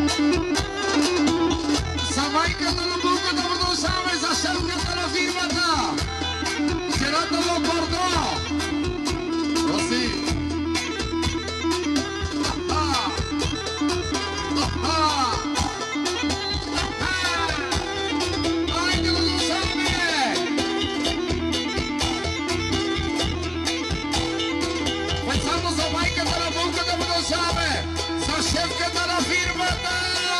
За майката на булката продължаваме, за шефката на фирмата. Жената в Бордо. Роси. Айде продължаваме. Специално за майката на булката продължаваме. За шефката на фирмата.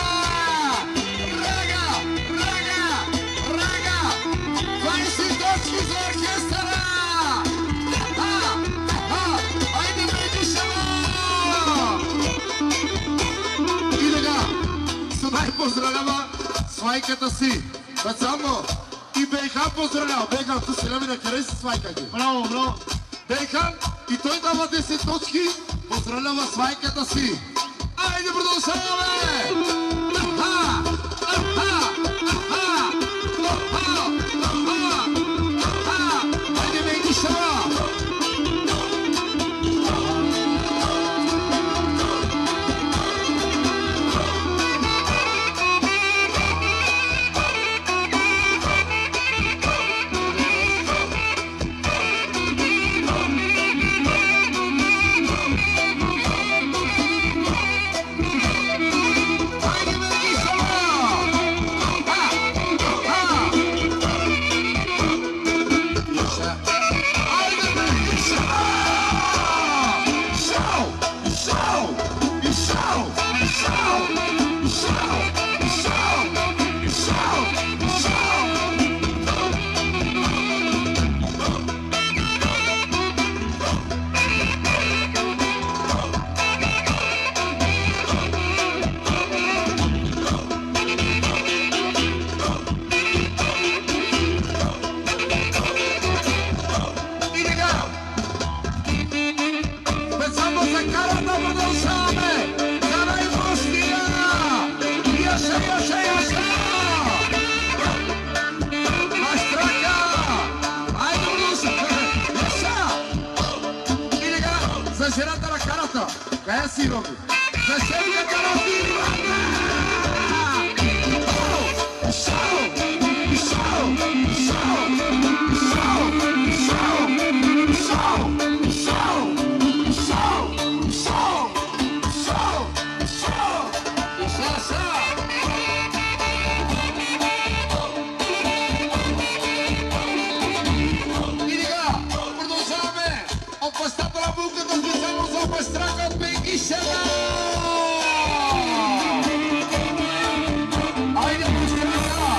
Поздравлява свайката си. Специално и Бейхан поздравлява. Бейхан, tu се ляви на хареси свайка ги. Браво, браво. Бейхан и той дава 10 точки. Поздравлява свайката си. Айде продължаваме! Аха! Аха! Аха! Аха! Аха! Айде Бейкишава! Кая си, Роби? За шефката на фирмата! Шоу! Шоу! Шоу! Шоу! Шоу! Шоу! Шоу! Шоу! И сега продължаваме от пастата на булката специално за пастрака от Бейкишева! Айде, пустяка!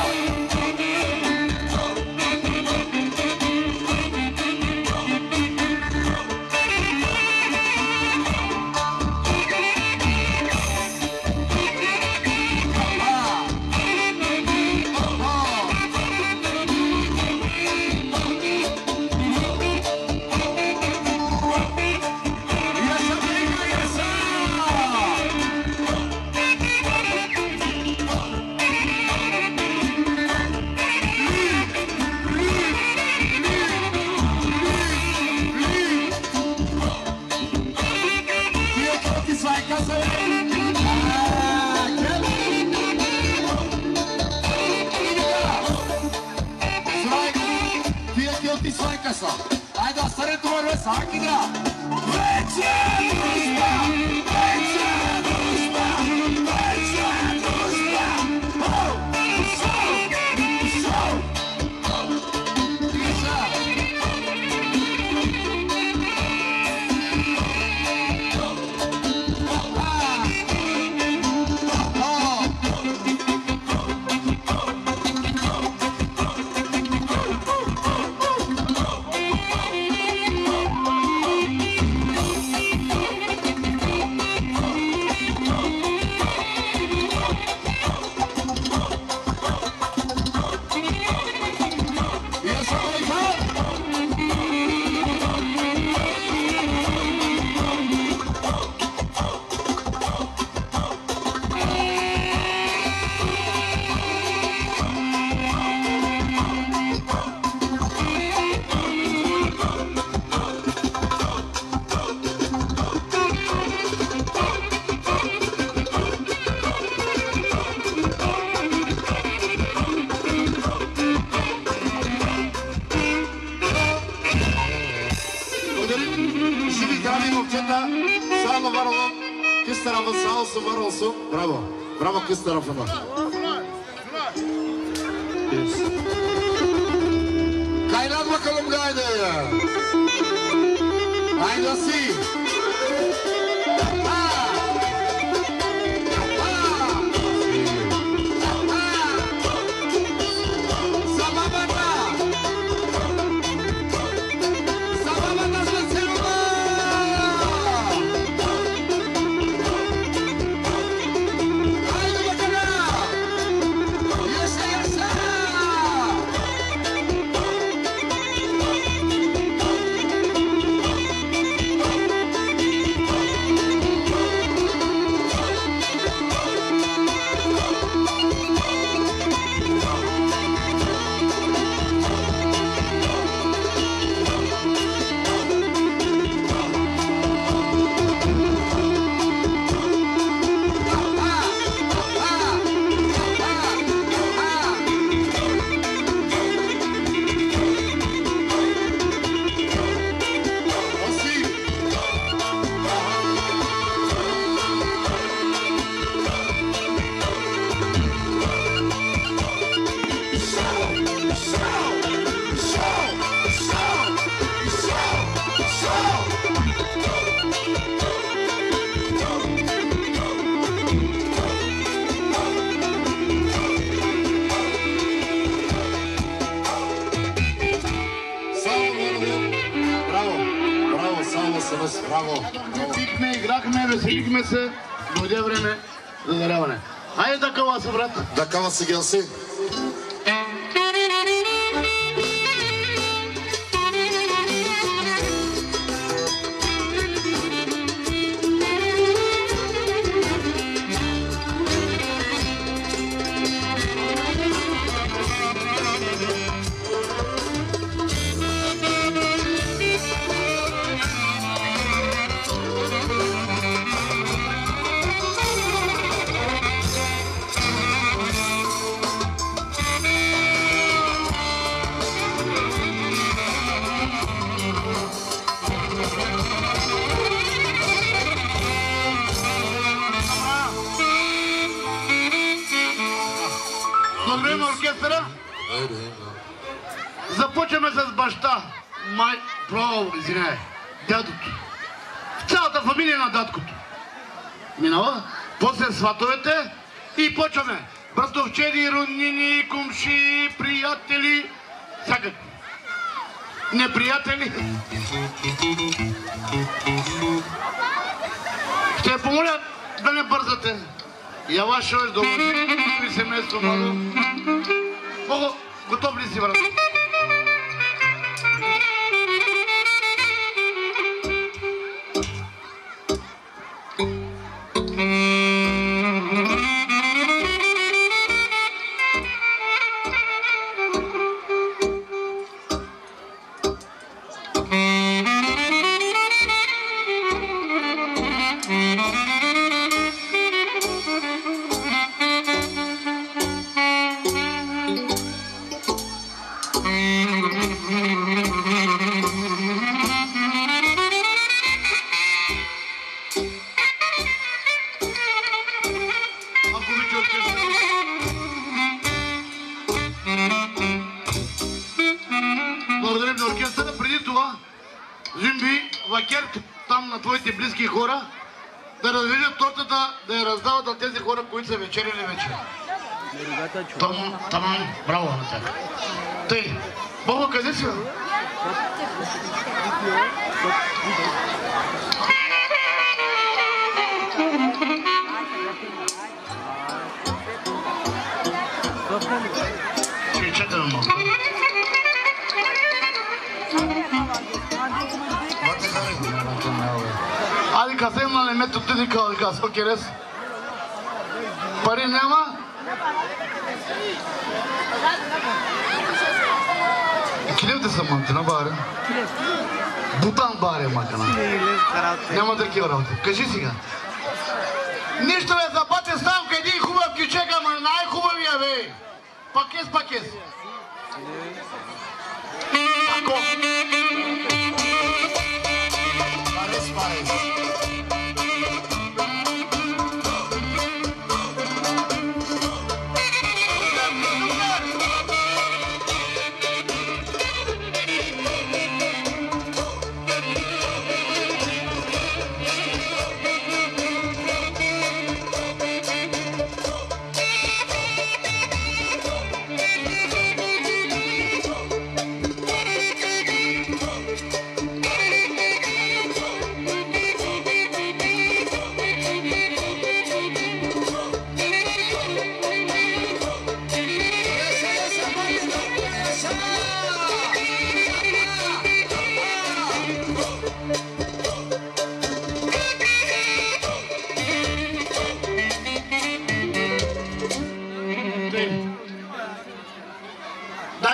Айде, остане това рве, сак игра! Вече дружба! Вече дружба! Вече дружба! Оу! Шоу! Шоу! Тиша! Bravo, sağ olsun, var olsun. Bravo. Bravo kız tarafına. Yes. Kaynat bakalım gaydayı. Aynası. Пихме, играхме, веселихме се, дойде време за даряване. Хайде да кава се, брат. Да кава се, Гелси. Благодарим на оркестъра. Започваме с баща. Извинявай. Дядото. Цялата фамилия на даткото. Минава. После сватовете и почваме. Братовчеди, роднини, кумши, приятели. Всякакви. Неприятели. Ще я помоля да не бързате. Я ваше още да ви семейство много. Много готов ли си, брат? Благодарим на оркестъра. Преди това, Зимби, Вакер, там на твоите близки хора, да развижат тортата, да я раздават на тези хора, които са вечеряли вечер. Тамам, браво на тях. Тъй, Бога, къде си? Ще четем малко. Ади казем на лемето ти дикал, казва Керес. Пари няма? Килевте са мантина баре. Бутан баре макана. Няма такива работи. Кажи сега. Нищо бе, за бате Станко, един хубав кючек, ама най-хубавия бе. Пакес. Ако. Парес.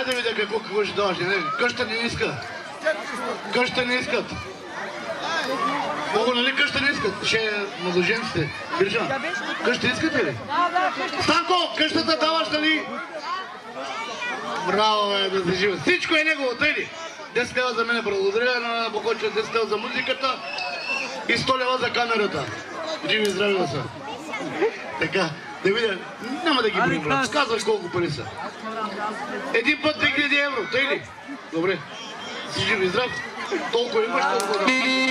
Айде да видя какво ще даваш. Къща не иска. Къща не искат. Много, нали къща не искат? Ще младоженците. Биржан, къща искате ли? Станко, къщата даваш, нали? Браво, да се жива. Всичко е негово, тъй ли? 10 лева за мене, благодаря на Богоча, 10 лева за музиката и 100 лева за камерата. Живи и здрави да са. Така, да видя, няма да ги прибрам. Казваш колко пари са. Един път 2000 евро, тъй ли? Добре. Си живи и здрав. Толкова имаш, толкова да.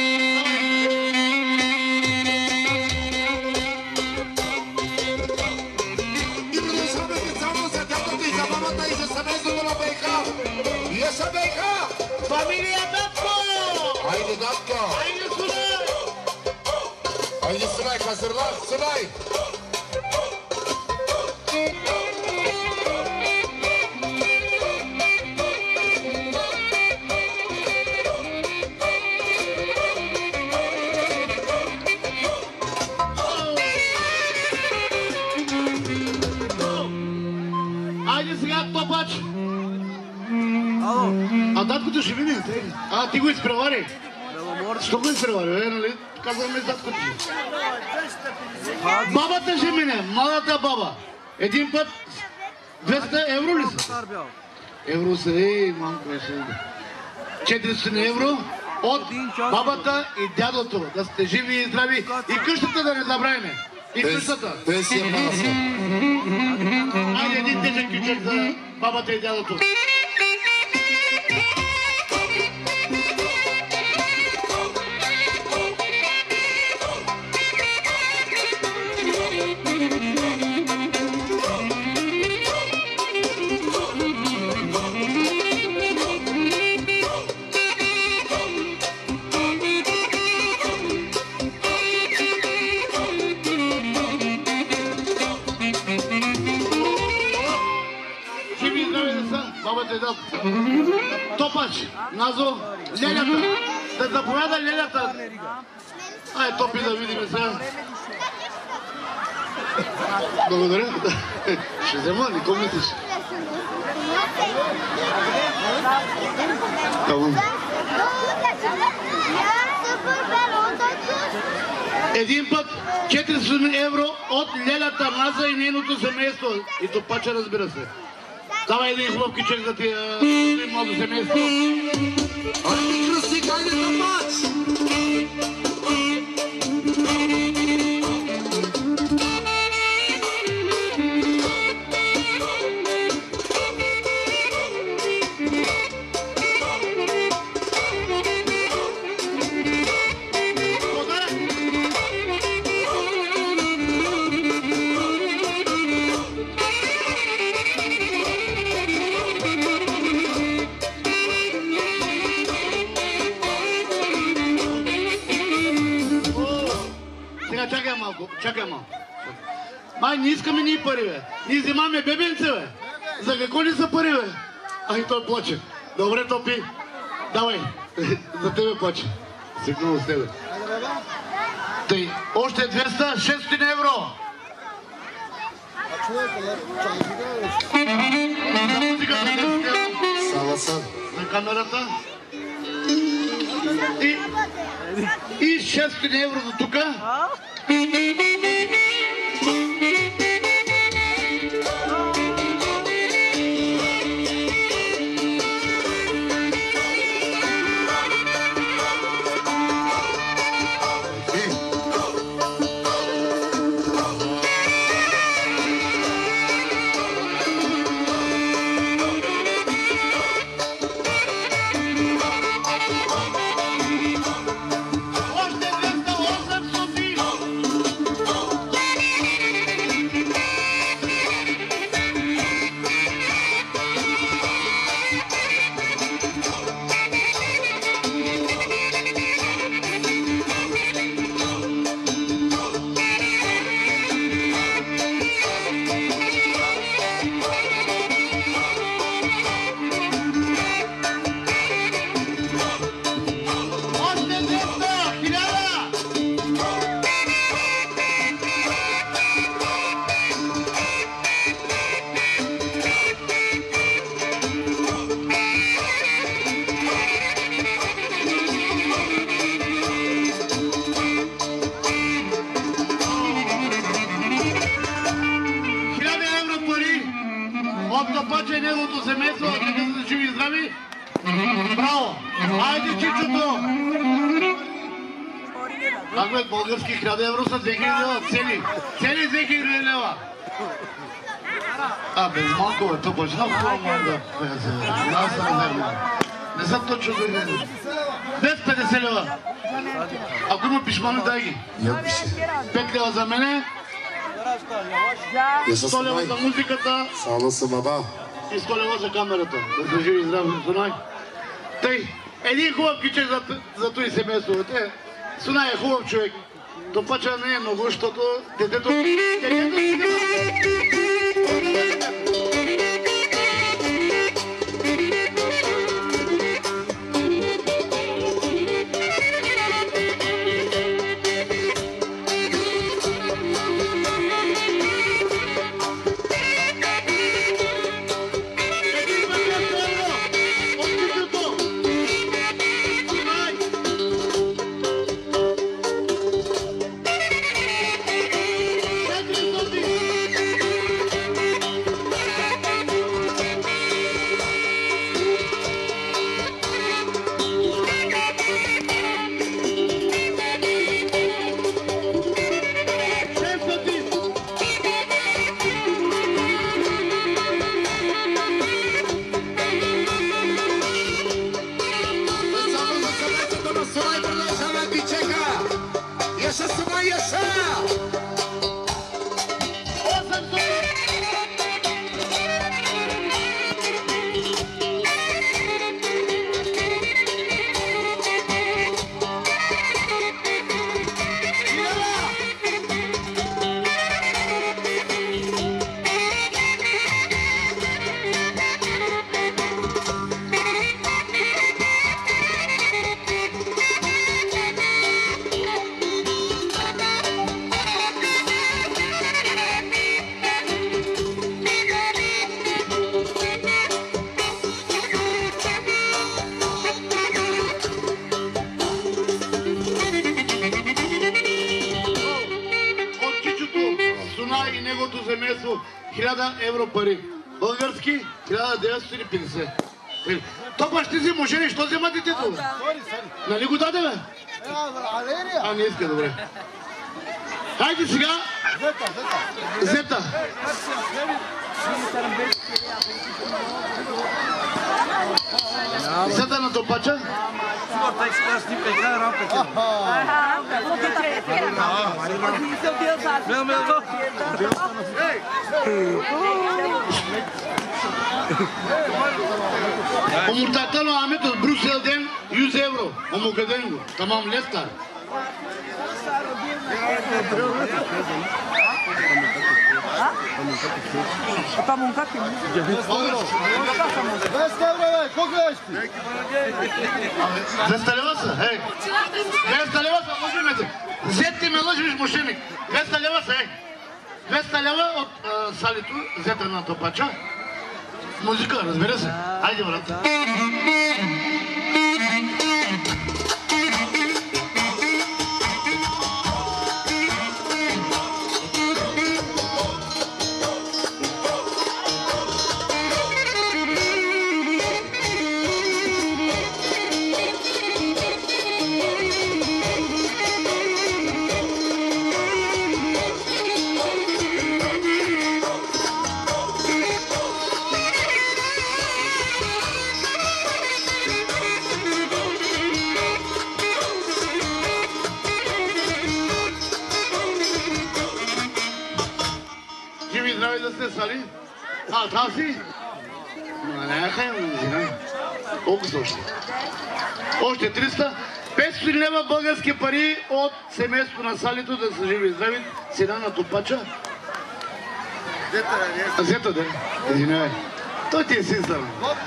И продължаваме специално за дядото и за мамата и за семейството на БК. Вие са БК! Фамилия Датко! Айде, Датко! Айде, Сунай! Айде, Сунай, Хазарлар, Сунай! Айде сега, топач! А Даткото ще мине, тъй? А, ти го изпревари? Що го изпревари, нали? Казваме с Даткото. Бабата ще мине, младата баба. Един път 200 евро ли са? Евро са, мамко е ще. 400 евро от бабата и дядото. Да сте живи и здрави. И къщата да не забравиме. И къщата. Пенсия маса. Айде един тежък ключек за бабата и дядото. Топач, Назо, Лелята, да заповяда Лелята. Ай, Топи да видим сега. Благодаря. Ще взема, не ко мислиш? Тамам. Един път 400 евро от Лелята, Наза и нейното семейство. И Топача, разбира се. Давай един хубав кичек за тия младо семейство. Айде, Кръстик, айде, Топач! Чакай малко. Май, не искаме ние пари, бе. Ние взимаме бебенце, бе. За какво ни са пари, бе? Ай, той плаче. Добре, Топи. Давай. За тебе плаче. Сигнал с тебе. Тъй, още 200, 600 евро. За музиката 10 евро. За камерата. И 600 евро до тука. Още 200, 800. Топача и неговото семейство, да са живи и здрави. Браво! Айде, чичото! Как бе, български 1000 евро са 2000 лева, цели 2000 лева. Без малко бе, Топач, много хубаво може да пезе. Аз съм верно. Не съм точно да видим. 250 лева. Ако има пишмани, дай ги. 5 лева за мене. 100 лева за музиката. И 100 лева за камерата. Да се живи и здрави, Сунай. Тъй, един хубав кичек за той семейството. Сунай е хубав човек. Топача не е много, защото детето семейство 1000 евро пари. Български 1950. Топа ще взима жени, що взема детето? Нали го даде, бе? Не иска, добре. Хайде сега. Зета. Зета на Топача. Omurtatalo Ahmet ol Brüksel'den 100 euro. Omurgaden bu. Tamam leftar. Pa munca pe mine. 200 euro, koliko ești? 200 лева са, ей. 200 лева са, може ме. Зет ме лъжиш, мошеник. 200 лева са, ей. 200 лева от салито, зета на Топача. Музика, разбира се. Айде, брат. Сали? Там си? Не, колко са още? Още 300. 500 лева български пари от семейството на Салито, да са живи и здрави. Сина на Топача. Зета, да. Извинявай. Той ти е син сам.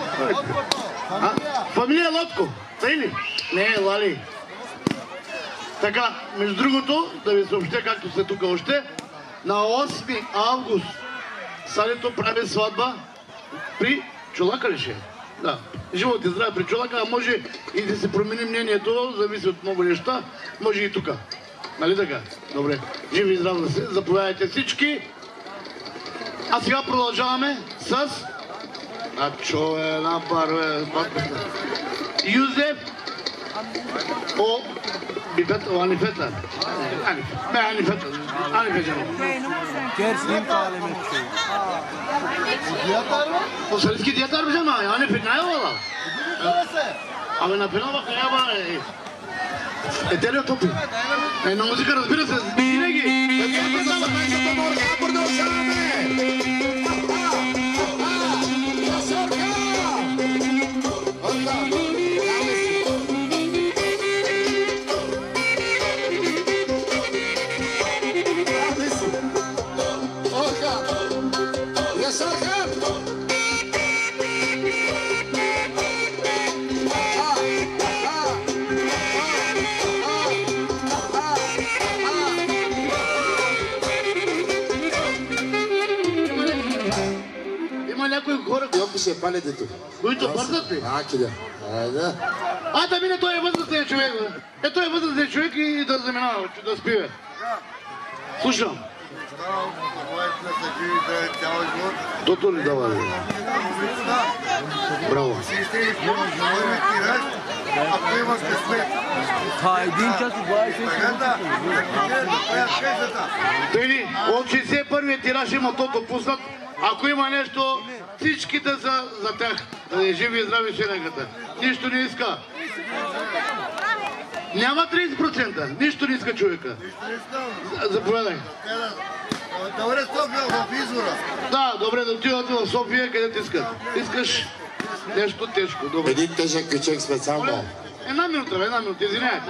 Фамилия Лотко. Тъй ли? Не, Лали. Така, между другото, да ви съобщя, както сте тук още, на 8 август Салито прави сватба при Чолака ли ще? Да. Живот и здраве при Чолака, а може и да се промени мнението, зависи от много неща, може и тук. Нали така? Добре. Живи и здраве да се. Заповядайте всички. А сега продължаваме с А чове на парве. Юзеф. О, бифет, o Anifeta. Anifeta. Anifeta. Kersin kalemeti. O srpski djetar bi žena, Anifet ne je ovala. Абе напина баха, яба етелио топи. На музика разбира се, винаги. Някои хора, Йоко ще пале дето. които бързат ли? Да. А да мине, той е възрастен човек. Той е възрастен човек и да заминава, да спива. Слушам. Тото ли дава? Браво. Ако имаш късмет. Един час и 20. Тъйни, от 61-я тираж има тото пуснат. Ако има нещо, всички да са за тях. Да е живи и здрави шеренката. Нищо не иска. Няма 30%. Нищо не иска човека. Заповядай. Добре, София в Изора. Да, добре, да отивате в София, където искат. Искаш нещо тежко. Добре. Един тежък кючек специално. Една минута, извиняйте.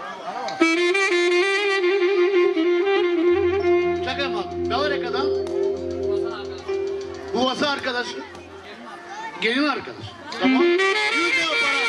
Чакай малко. Бяла река, да? Uvasa arkadaş. Gelin arkadaş. Tamam. Yüzde para.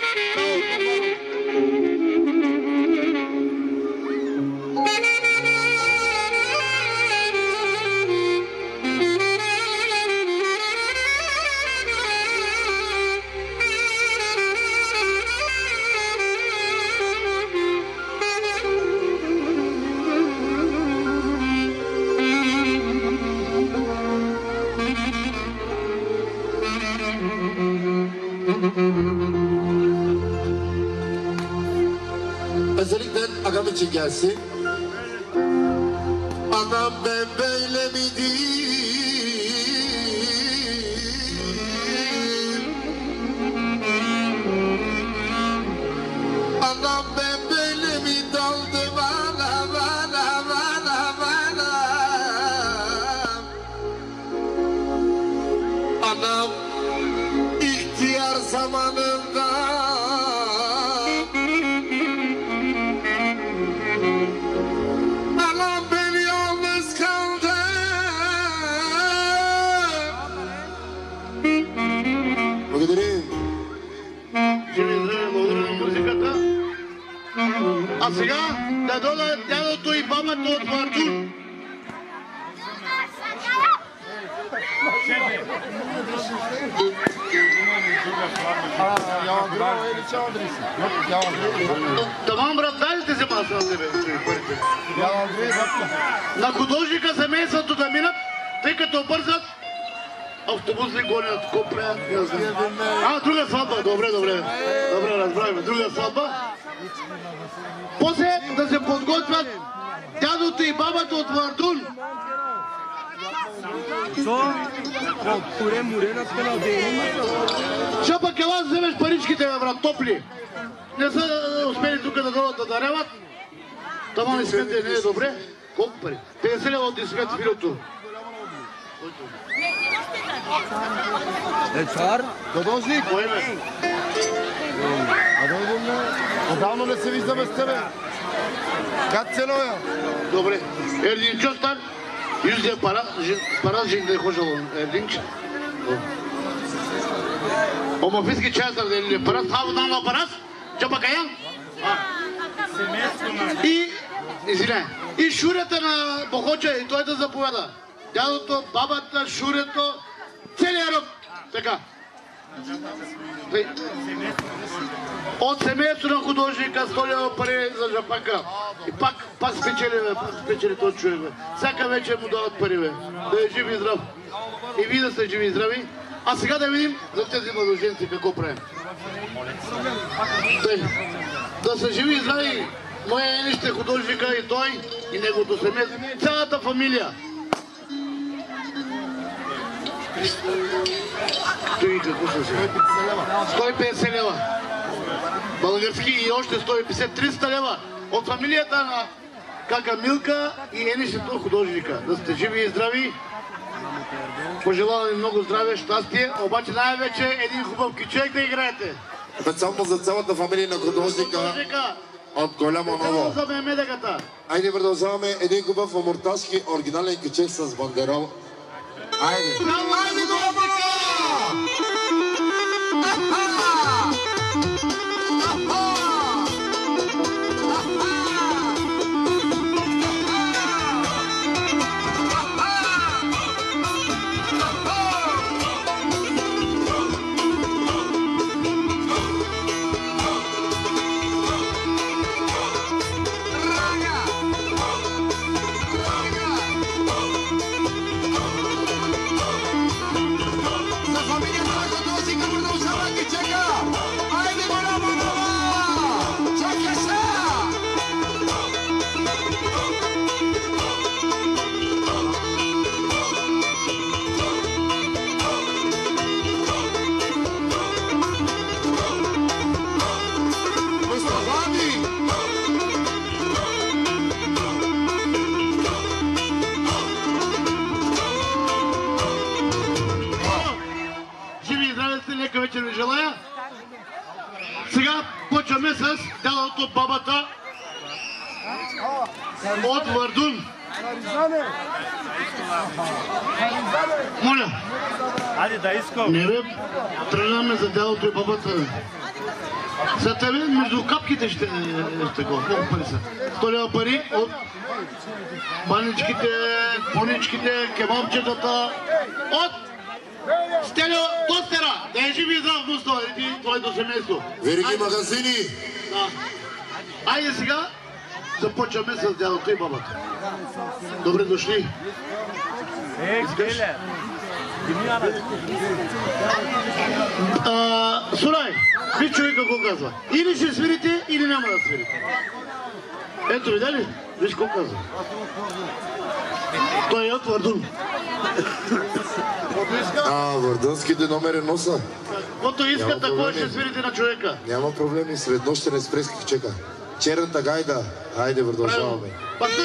Özellikle agam için gelsin. Anam ben böyle miydim? Anam ben böyle mi daldım? Anam. Anam ihtiyar zamanında anam ben yalnız kaldım. Благодарим. Музиката. А сега да дойдат дядото и бабата от Вардун. Тамам, брат, дай ли ти се маса на тебе? На художника семейството да минат, тъй като бързат, автобус ли гонят, копре, не знам. Друга сватба, добре, разбравим, друга сватба. После да се подготвят дядото и бабата от Вардун. Ще пък ела вземеш паричките, брат, топли. Не са успели тук да дойдат да даряват. Тама не смете, не е добре. Колко пари? 50 лева от Дисмет Филото. Цар? Художник. Кой име? Отдавно не се виждаме с тебе. Как се ноя? Добре. Ердин Чостар, yüzde para жинде хожало. Ердинч. Ома фиски частар да или парас, хавдан на парас, чапа каян. И шурята на Бохоча, и той да заповяда. Дядото, бабата, шурето, целият род. Така. От семейството на художника столява пари за жапака. И пак спечели този човек. Всяка вечер му дават пари, бе. Да е жив и здрав. И вие да сте живи и здрави. А сега да видим за тези младоженци какво правим. Да са живи и здрави моя енище художника и той, и неговото семейство, цялата фамилия. Той какво ще се? 150 лева. Български и още 150, 300 лева от фамилията на кака Милка и енището художника. Да сте живи и здрави. Пожелавам ви много здраве, щастие, обаче най-вече един хубав кючек да играете. Специално за цялата фамилия на художника от Голямо Ново. Айде продължаваме един хубав амортажки оригинален кючек с бандерол. Айде! Айде, Голямо! Вечер ви желая. Сега почваме с дядото от бабата от Вардун. Моля. Айде да искам. Не бе, тръгнаме за дядото и бабата. За тебе между капките ще го. Колко пари са? 100 лева пари от баничките, поничките, кебабчетата, от Стелио Тостера, да е живи и здрав, Мустава, и твоето семейство. Вериги магазини! Да. Айде сега започваме с дядото и бабата. Добре дошли. Геле. Сурай, ви човек какво казва? Или ще свирите, или няма да свирите. Ето ви, дали? Виж какво казва. Той е от Вардун. Вардунските номери носа. Каквото искат, такова ще свирите на човека. Няма проблеми, сред нощен еспрески чека. Черната гайда. Айде, продължаваме. Пастири!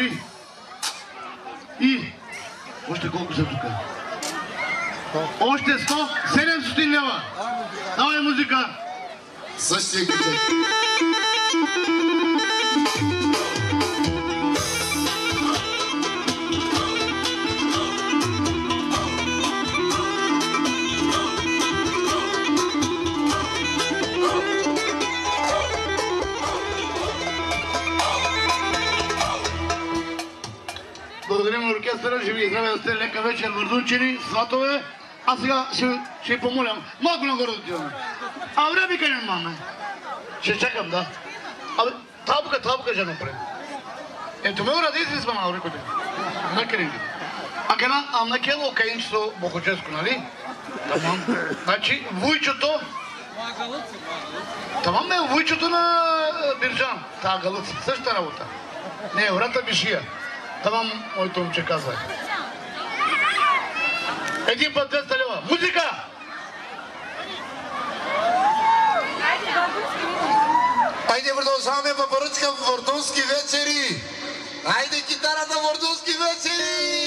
нали? И още колко са тук? Още 700 лева. Давай музика. Същия кючек. Благодарим на оркестъра, живи и здраве да сте, лека вечер, върдунчени, сватове. А сега ще помолям, малко нагоре да отиваме. А време къде маме? Ще чакам, да. Абе, табука, жено пред. Ето ме уради си сме малко рекоте. Накъде? А на кело каинчето Бохоческо, нали? Тамам. Значи, вуйчото... Тамам е вуйчото на Биржан. Та галъц, същата работа. Не, врата Бишия. Тамам, моето момче казва. Един път 200 лева. Музика! Айде продължаваме във поръчка в Вордунски вечери. Айде китарата в Вордунски вечери!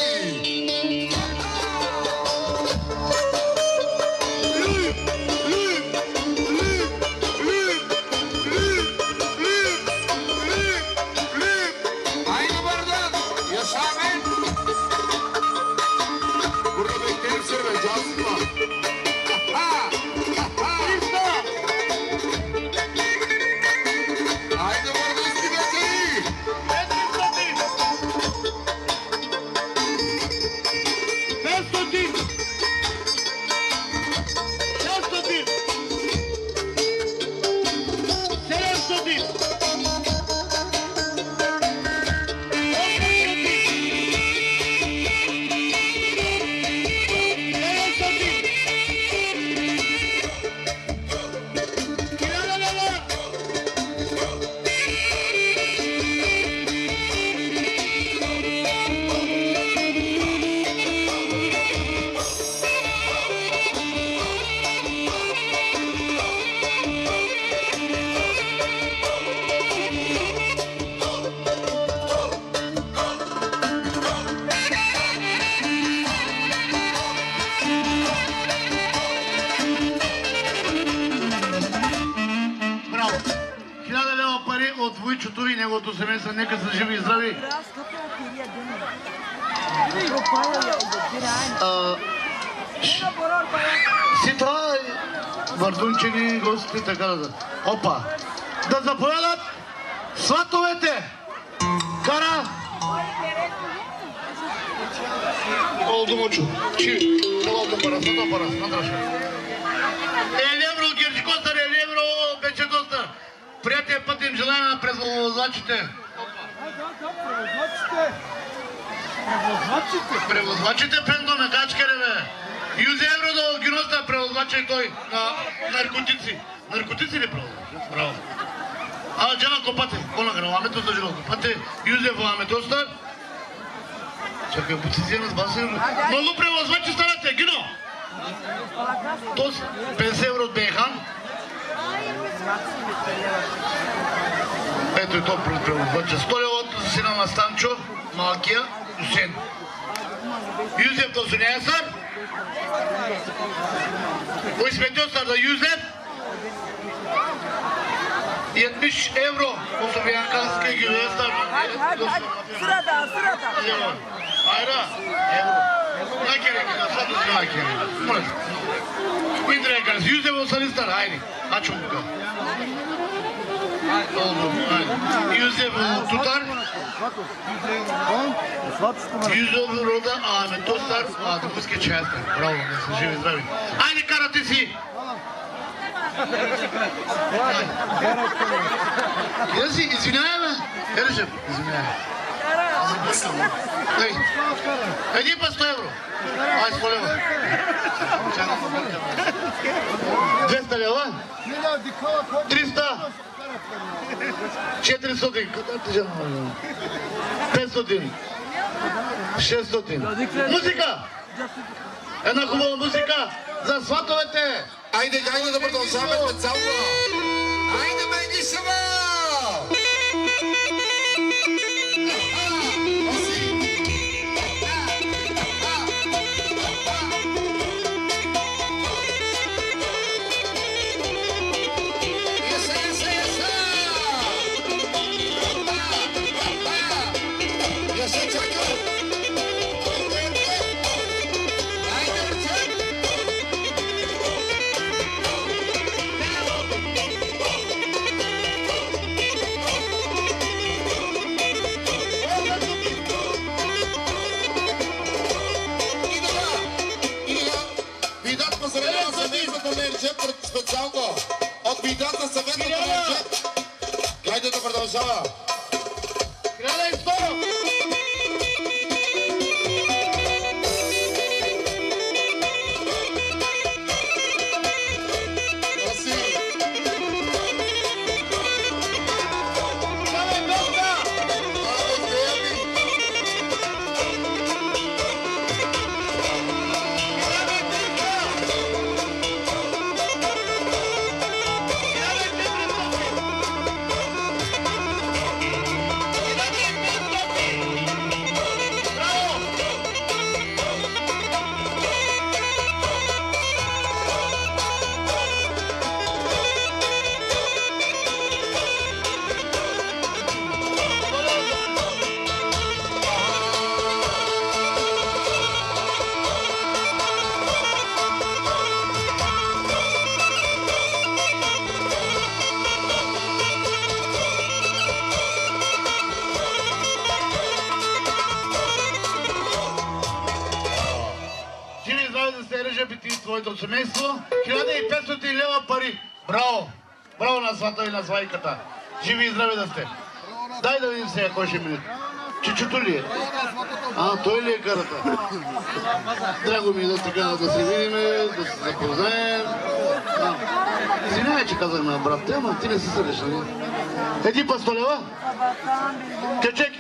И неговото семейство, нека са живи и здрави. Си това върдунчени гости, така да. Опа! Да заповядат сватовете! Кара! Олдомочо, чи, олдомарас, надраша. Елевро, Герджи Костър, Елевро, Бече Костър. Приятел път им желая на превозвачите. Превозвачите пендо на качкаре, бе. Юзе евро до гиноста превозвача и той на наркотици. Наркотици ли превозвача? Браво. А, джана копате. Кола гравамето за жено копате. Юзе вламетоста. Чакай, буцизия на сбаси. Много превозвачи станате, гино. Тос 50 евро от Бейхан. Ето и то превозвача. 100 лева от сина на Станчо, малкия, Юсен. Юзеф to suneesar. Уисметиостар да Юзеф. 70 евро. Особянканския гилестар. Sırada. Hayra. Евро. Накерек, саду си накерек. Може. Индрекас, Юзеф Осалистар, хайде. Ачум тука. Юзеф Тутар. Юзеф Рода Ахмет Остар. Допуски чайстар. Браво, да са живи здрави. Айде, карате си! Извинявай, бе. Ережев, извинявай. Един път 100 евро. Ай, 100 лева. 200 лева? 300. 400. 500. 600. Музика! Една хубава музика за сватовете! Айде да продължаваме специално! Айде, Менгишева! на Мерджеп специално от Видата съвета на Мерджеп. Хайде да продължава. Крале Сторо! Твоето семейство, 1500 лева пари. Браво! Браво на свата и на свайката. Живи и здрави да сте. Дай да видим сега кой ще мине. Чичото ли е? Той ли е карата? Драго ми е да така да се видим, да се запознаем. Извинявай, че казахме на брат, ама ти не се съдеш, нали? Еди па 100 лева? Кечек!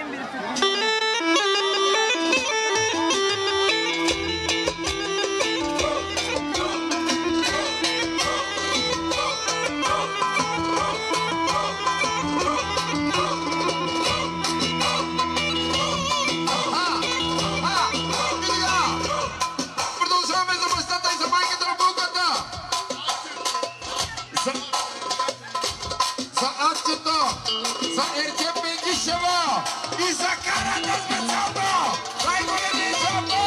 За Ерджеп Бегишева и за карата специално! Най-големи жопа!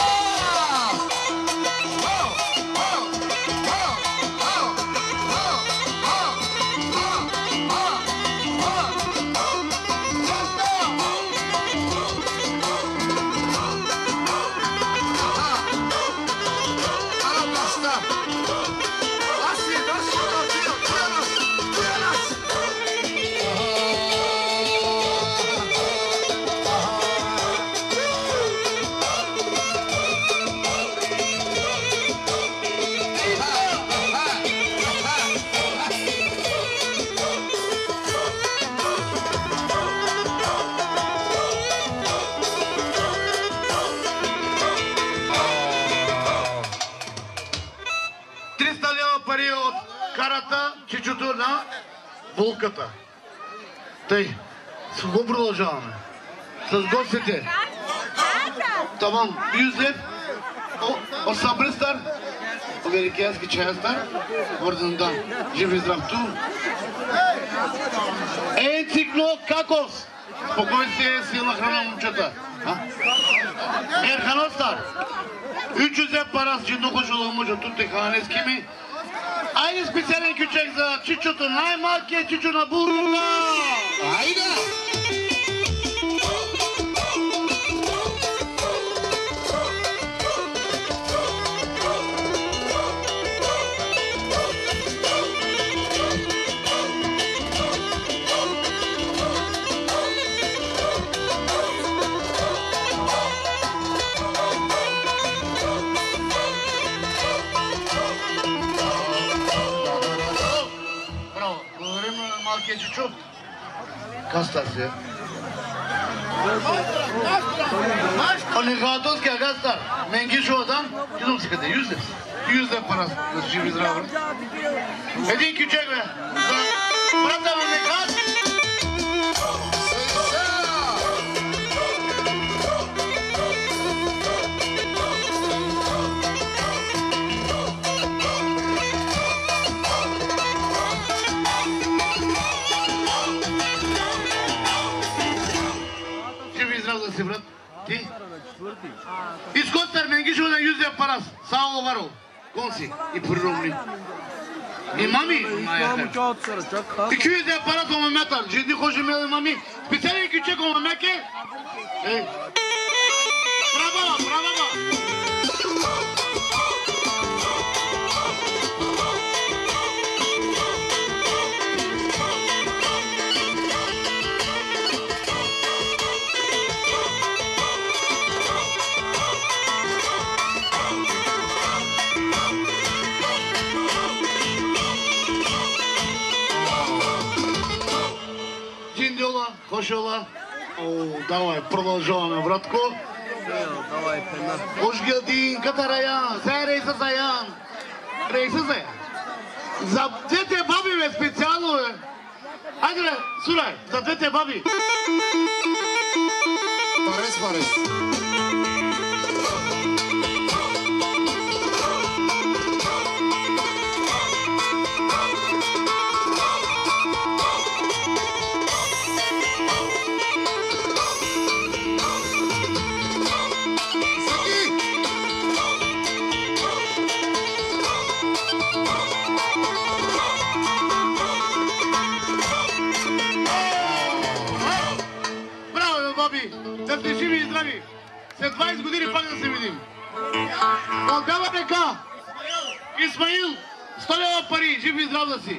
Чичото на булката. Тъй, с го продължаваме. С гостите. Тамам, Юзеф, Осабристър, американски чаястър, Върдендан, жив и здрав ту. Енцикло Какос, спокойно си е силна храна момчета. Ерханостар, Юзеф Парас, жидухо жуло мъжа, тут е ханески ми. Айде специален кючек за чичото, най-малкият чичо на бургата! Айде! Чичо, Кастар. Олигатовски агастар. Менгишовадан, идем си къде? Юзеф Парас, да си живи здраво. Един кючек, бе. Брата ме Мехат. Си брат, ти? Изкостър Менгишо на Юзеф Парас, Сао Варо, Конси и Прирумни. И мами, и кю Юзеф Парас ома метар, жидни хожи мели мами, специален кючек ома меке. Браво, браво! Кошела. О, давай, продължаваме, братко. Давай, пена. Ожгядин, Катараян, сега рейса Заян. Рейса Заян. За двете баби, бе, специално, бе. Айде, бе, Сурай, за двете баби. Парес, парес. Да сте живи и здрави. След 20 години пак да се видим. От Бяла река Исмаил, 100 лева пари, жив и здрав да си.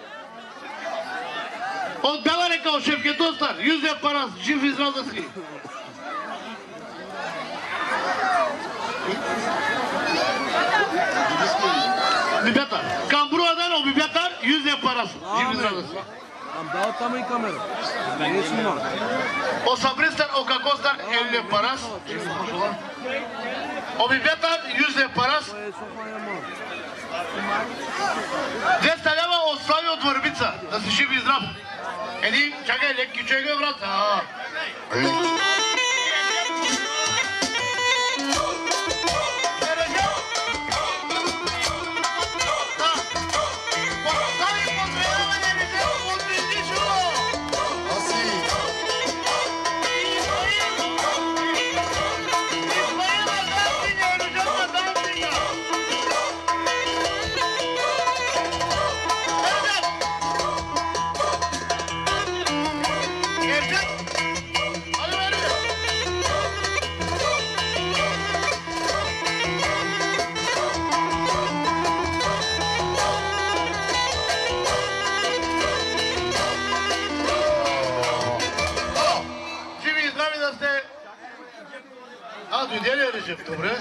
От Бяла река, от Шевкетостър, Юзеф Парас, жив и здрав да си. Бибятар. Камбруадан, от Бибятар, Юзеф Парас, жив и здрав да си. Am dat am în cameră. Veneți mă. O Sabristar, o Cacostar, Elif Paras. O Bibiatar, Iusef Paras. 200 лева от Слави от Върбица. Да си жив и здрав. Еди, чакай, леки чега, брат. Добре.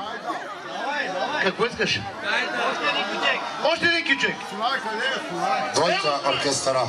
Какво искаш? Още един кючек. Двойка оркестъра.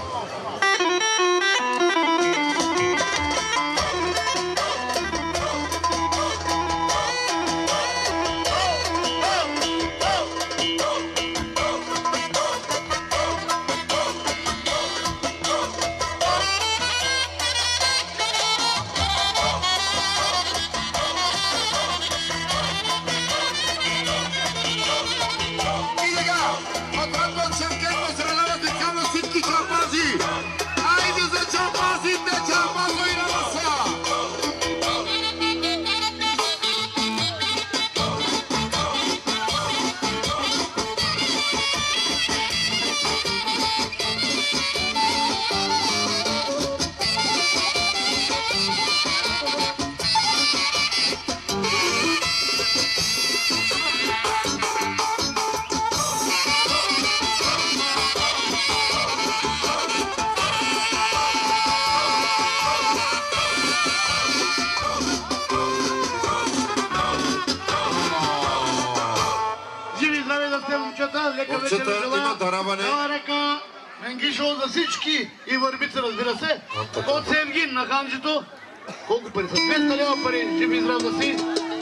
Менгишо за всички и Върбица, разбира се. От Севгин на ханджето. Колко пари са? 200 лева пари, жив и здрав да си.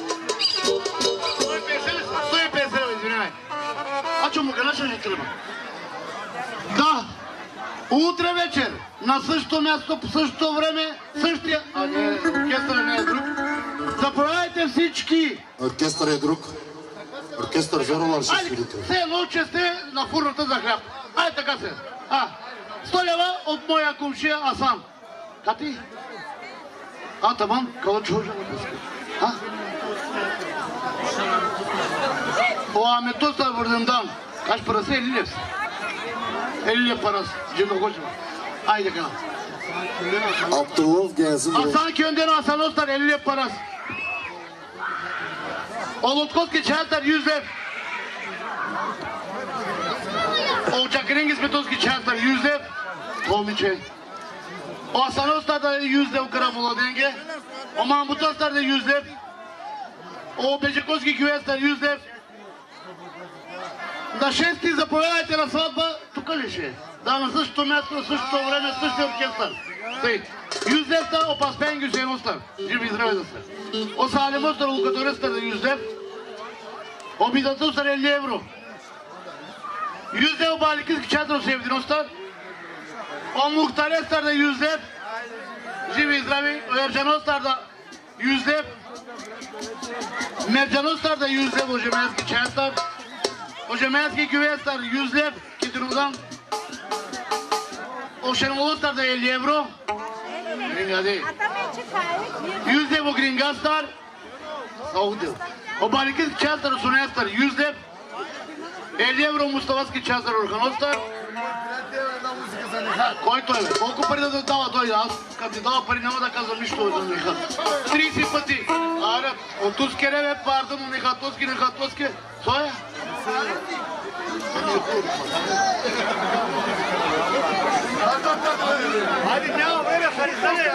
150 лева, извинявай. Ачо му канаша ще трябва. Да, утре вечер, на същото място, по същото време, същия... оркестър не е друг. Заповядайте всички. Оркестър е друг. Оркестър Зоролар ще свирите. Все едно, че сте на фурната за хляб. Ай така се. 100 лева от моя кумшия Асан. Кати? Таман, кала чужа на пъска. Ами то са върдендан. Каш парасе или лев си? Или лев парас? Джино хоче. Айде така. Абдулов gelsin. Асан кенден Асан остар или лев парас. Олоткоски чаятар 100 лев. O Çakırengin Smetovski çağırtar 100 lira. Olmayacak. O Asanos'ta 100 lira karamola denge. O Mahmutos'ta 100 lira. O Бежаковски Кюестър 100 лева. На 6 заповядайте на сватба, тук ли ще? Да, на същото място, на същото време, същия оркестър. Тъй. 100 лев опаспен Гюсейн Остар. Живи и здраве да сте. O Salim Ostar, Lucător Ostar de 100 lев. O Bidat Ostar 50 евро. 100 lев Balikis Çadro Sevdin Ostar. O Muhtar Ostar da 100 lев. Живи и здрави. O Ercan Ostar da 100 lев. Mercan Ostar da 100 lев. O Jemenski Çayastar. O Jemenski Güvestar 100 lев. Kitinumdan. O Şenol Ostar da 50 евро. Hadi. 100 lев o Gringastar. O Balikis Çayastar o Sunayastar 100 lев. 50 евро Мустафаски Çayastar Orhan Ostar. Който е бе? Колко пари да дава той? Аз като ти дава пари няма да казвам нищо за Нехат. 30 пъти. Аре, от Туски реве, пардон, Нехатоски. Той е? Хайде, няма време, харисане.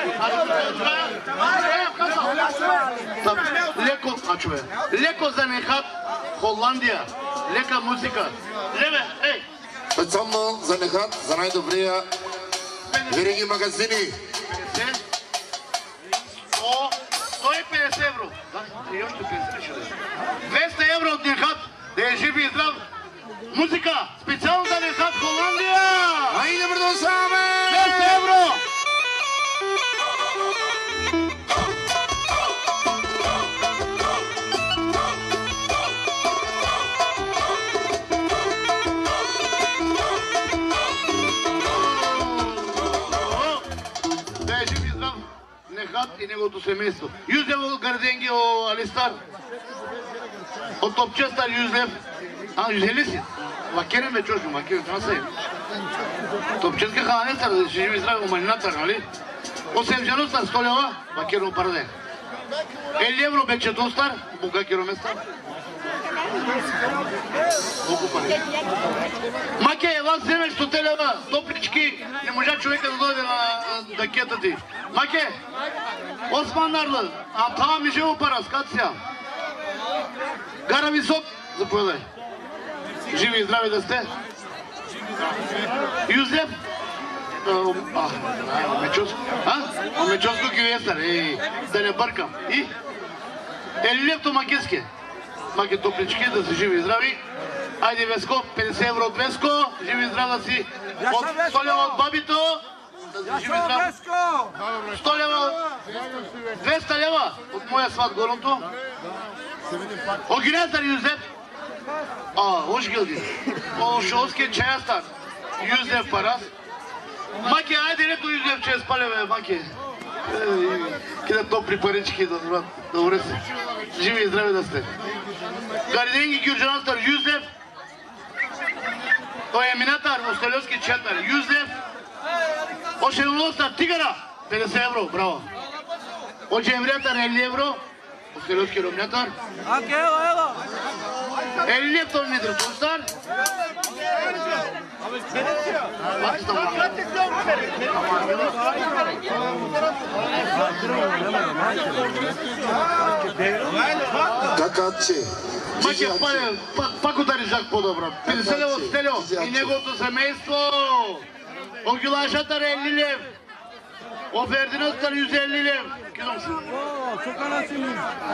Леко, ачове. Леко за Нехат, Холандия. Лека музика. Леве, ей! Специално за Нехат, за най-добрия вериги магазини. 150 евро. И още 50 ще даде. 200 евро от Нехат. Да е жив и здрав. Музика. Специално за Нехат, Холандия. Айде продължаваме! 200 евро. И неговото семейство. 100 лев Гарденги о Алистар. От Топчестър 100 лев. Жели си? Макерен бе чошно, макерен, това са е. Топчестър Халанестър, да ще живи здрави оманинатър, нали? 80 Остар, 100 лева, макерен параде. 50 евро бе Четостар, Бука Кироместър. Колко пари? Маке, ела вземеш 100 лева, топлички, не можа човека да дойде на дакета ти. Маке, Османларlı, tamam bir şey o paras, kaç ya? Гара Висок, заповядай. Живи и здрави да сте. 100 лев. Мечоско Кювестър, да не бъркам. И 50 лев Томакески. Маке топлички, да си живи и здрави. Айде Веско, 50 евро от Веско, живи и здрав да си. 100 лева от бабито. 100 лева, 200 лева от моя сват горното. Огинестър 100 лев. Hoş geldin. O Şovski Çayastar 100 lев параз. Маки, айде нето 100 лев че спаля бе, Маки. Кида топли парички да добрат. Добре си. Живи и здрави да сте. Гарденги Гюрджанастар 100 лев. Той е Минатар, Осталевски Чатар 100 лев. O Şenolostar Tigara 50 евро, браво. O Cemriyatar 50 евро. O Selotski Romniyatar. 50 лев ton nedir dostlar? Така че. Маке пак ударижак по-добро. 50 лев от Стелио и неговото семейство. O Gülaşatar 50 lев. O Ferdinand'lar 150 lев. Kızım sen. Çok anasını.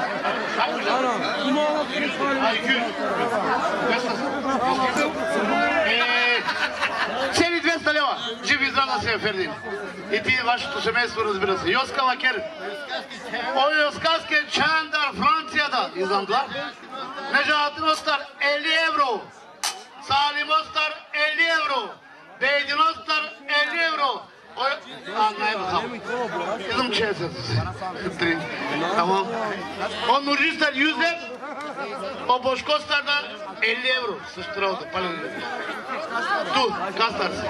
Ay gün. Цели 200 лева. Жив и здрав да се, Фердин. И ти, вашето семейство, разбира се. Йоска Лакер. O Yoskaski Çanдар, Fransa'da. İzlandılar. Necahattin Ostar 50 euro. Salim Ostar 50 euro. Beydin Ostar 50 euro. Anlayın bakalım. Kızım çeyesiz. Tamam. O Nurcistar 100 lев. O Boşkostar'da 50 euro. Sıçtıra oldu. Dur, kastarsın.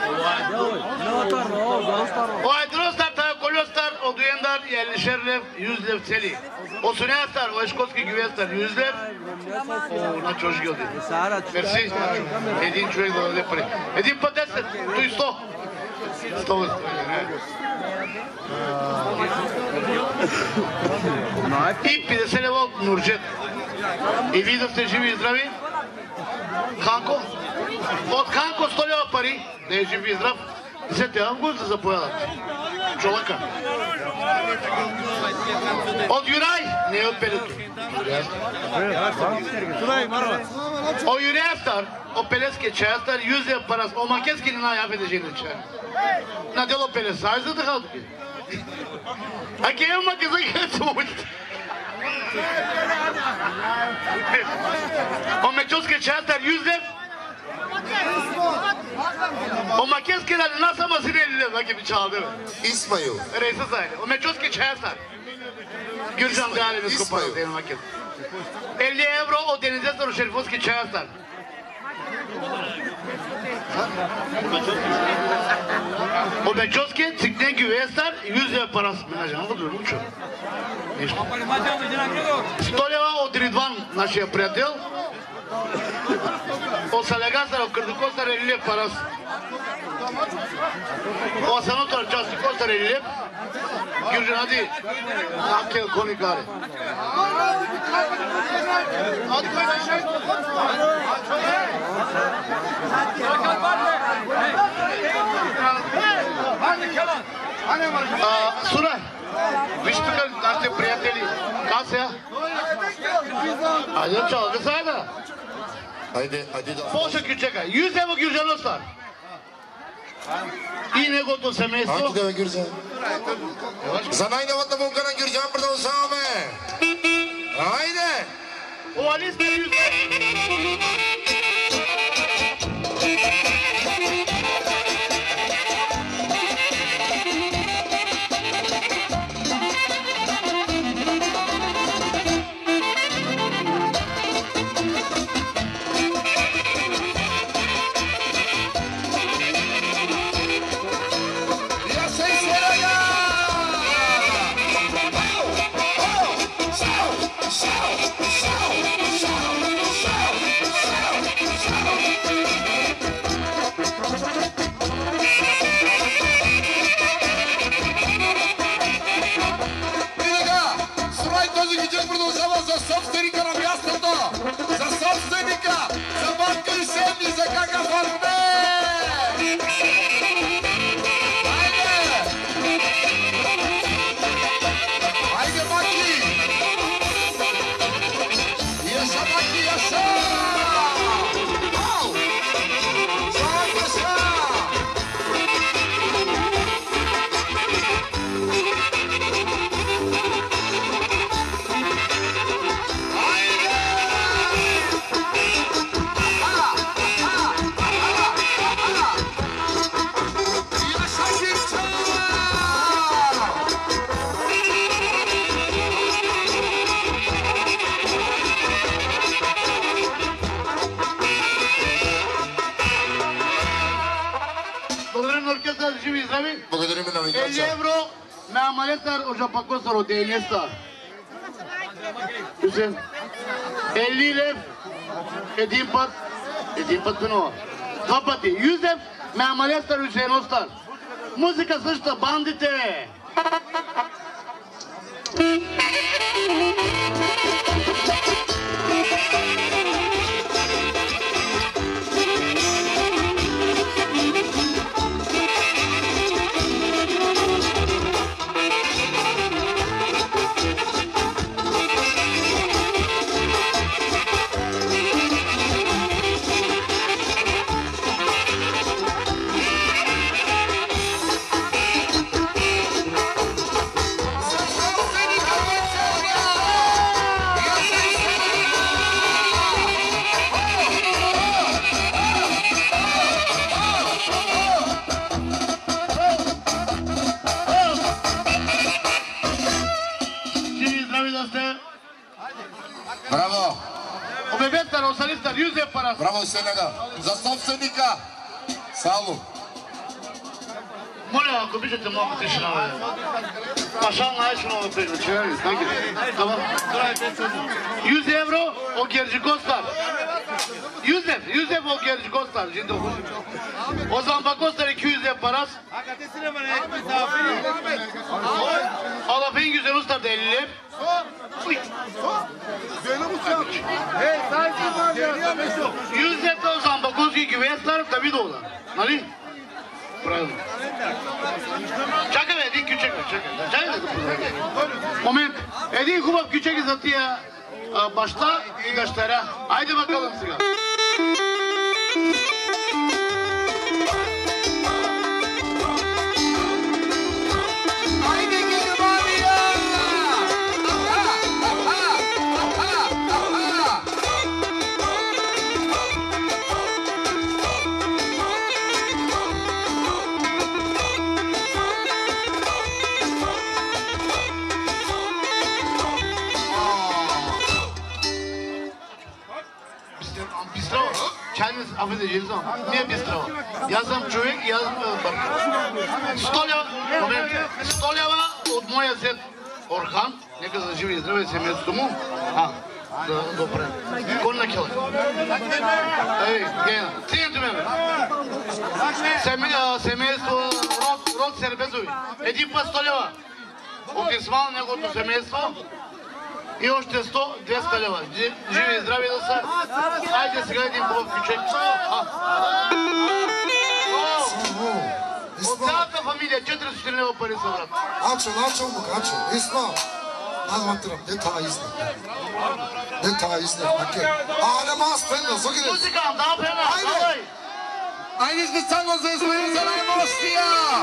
O Aydrostar, Kolostar, o Duyendar 50 lев, 100 лев цели. O Sunayastar, o Eşkoski Güvestar 100 lев. Na çoş geldi. Mersi. Един човек да даде пари. Един път 10, той 100. 100. И 50 лева от Нурджет. И вие да сте живи и здрави. Ханко. От Ханко 100 лева пари. Да е живи и здрав. 10 август да заповядат. Чолака. От Юрай, не от Пелето. O Юреевтар, o Пелеския чаястар, Юзев Парас, o Макетски не най-яфете жени чая. На дело Пелесай за така отки. А ке е Макеза където мовите. O Мечовския чаястар, Юзев. O Макетски на нас ама си не ли лев, аки бичала бе. Исмаил. Рейса сайли. O Мечовския чаястар. Гюржан Гали ми скопали да е на Макет. 50 евро от Денизестър Шерифовски чаястар. O Мечовски цикне Гювестар, Юзев Парас. Менажа, много добре уча. 100 лева от Ридван, нашия приятел. От Салегастър, от Кърдокостър е Лев Парас. От Санотър части Костър е Лев. Гюржанади, Акел Коникаре. Сура, виж тук нашите приятели. Кася. Айде, чала, бе сайда. Айде да. Поша Кючека, Юзево Гюржаностар. И негото семейство. Айде да бе, Гюржан. За най-новата вълка на Гюржан продължаваме. Айде! Уалиста Юзев. Собственика на мястото! За собственика! За Батка и Седни! За Кака Фарме! Айде! Айде, Маки! Яша, Маки, яша! Ау! Чак, яша! Благодарим на Викача. 50 евро на Амалестар Ожапакостар от Елиестар. 50 лев, един път пенова. 2 пъти. Юзеф на Амалестар Оженостар. Музика същата, бандите! Браво! Обявестар, Осалистар, Юзеф Парас. Браво, Сенега! За собственика! Само! Моля, ако обичате малко тишина, бе. Пашал най-шо много приключи. Юзе евро от Герджикостар. Юзеф от Герджикостар. От Замбакостар и Юзеф Парас. Алафин Güzelostар da 50 lep. Юзеф от Замбакостар и Güvezler Davidoğlu. Нали? правилно. Чакай, един кючек, чакай да поздравя. Момент, един хубав кючек за тия баща и дъщеря. Айде макалам сега. Не бистрава. Аз съм човек и аз бъркам. 100 лева от моя зет Орхан, нека за живи и здраве семейството му. Добре. Конна кила. Ей, гена. Стигнете ме, бе. Семейство род Сербезови. Един път 100 лева. От Исмал, неговото семейство. И още 100-200 лева. Живи и здрави да са. Айде сега един хубав кючек. От цялата фамилия 400 лева пари са, брат. Ачо, Букачо, Исмал. Аз вътрам, не това истина. Не това истина. Але мас пенна, зогидес. Музика, да, пенна, давай. Айде специално за Исмаил за най-мощия.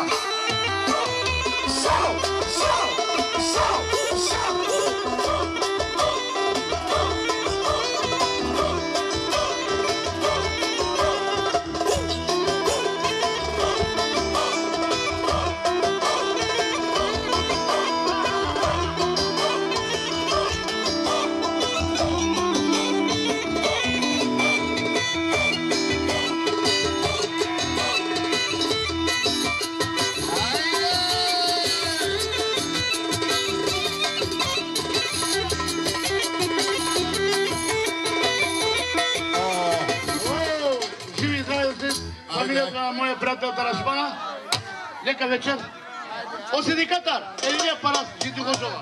Моя приятел Тарашпана, лека вечер. Оседи Катар, единия параз, жити Гошова.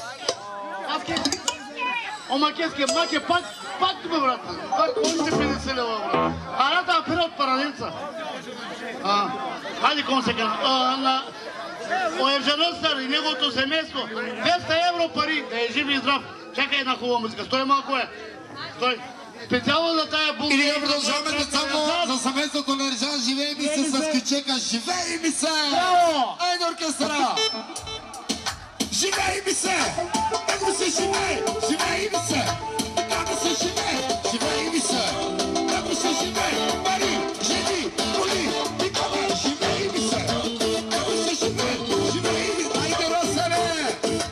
Омакески, маке, пак тук, брат. Пак още 50 лева, брат. Арата апира от параденца. Хайде, ком се казва. Оержаностър и неговото семейство. 200 евро пари, да е жив и здрав. Чакай една хубава музика. Стой малко е. Стой. Специално за тая булка. И ние продължаваме само за семейството на Режан. Живей ми се с кючека. Живей ми се! Браво! Айде оркестъра! Живей ми се! Как да се живее? Живей ми се! Как да се живее? Живей ми се! Как да се живее? Пари, жени, коли, никога! Живей ми се! Как да се живее? Живей ми се! Айде, Росене!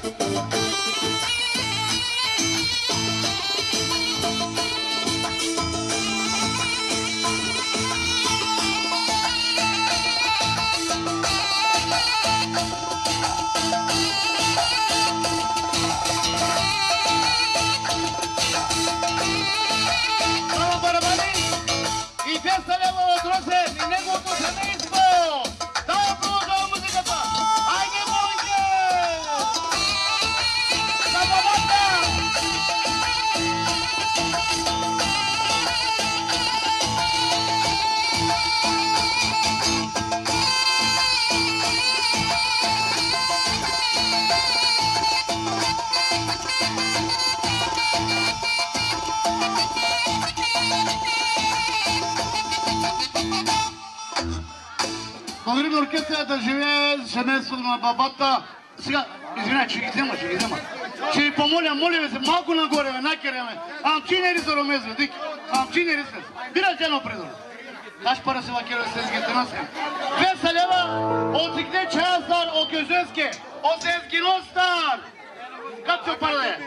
Благодарим на оркестъра да живее семейството на бабата. Сега, извинай, ще ги взема. Ще ви помоля, моля ви се, малко нагоре, накереме. Амчинери са ромезме, дик. Амчинери са. Бирате едно предо. Аш пара се лакера се изгетена се. 200 лева от Игне Чаястар, от Кюзенски, от Ескиностар. Как се парле?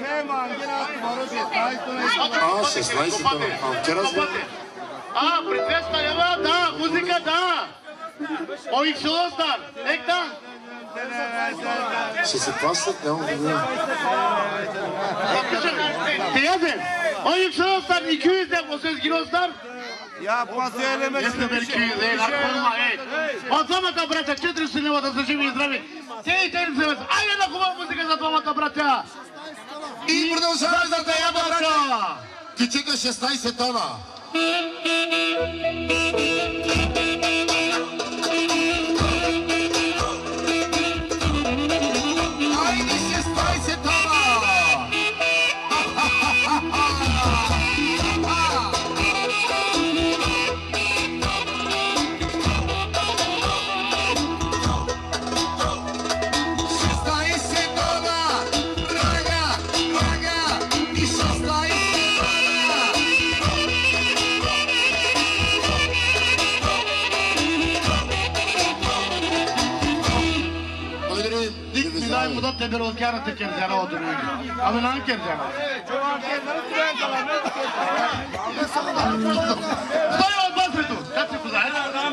При 200 лева, да, музика, да. О, Иксилостар, екта. Ще се плащат, няма да видим. Тиязе, о, Иксилостар, и Кюзде, о, Ескиностар. Я поделяме. Jeste veliki narkoma, От двамата братя, 400 лева да са живи и здрави. Те се веса. Айде на хубава музика за двамата братя. И продължаваме за тая братя. Кючека 16 тона. te bilo chiaro te chiaro od lui. Ave non chiaro. Stai od vas tu. Kad se pozaj?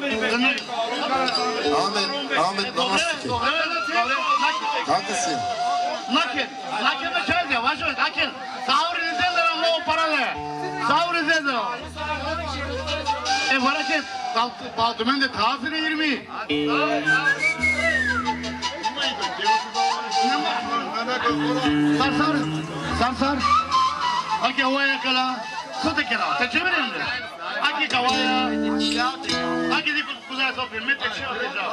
Amen, namastike. Kako si? Naked me čeze, važo, naked. Savri zezera mnogo parale. Savri zezera. Varaket, pa do mene tafire 20. Sar. Ake havaya kala, sote kala. Te çevirin mi? Ake havaya. Ake di kuzaya sopir, mete çevirin.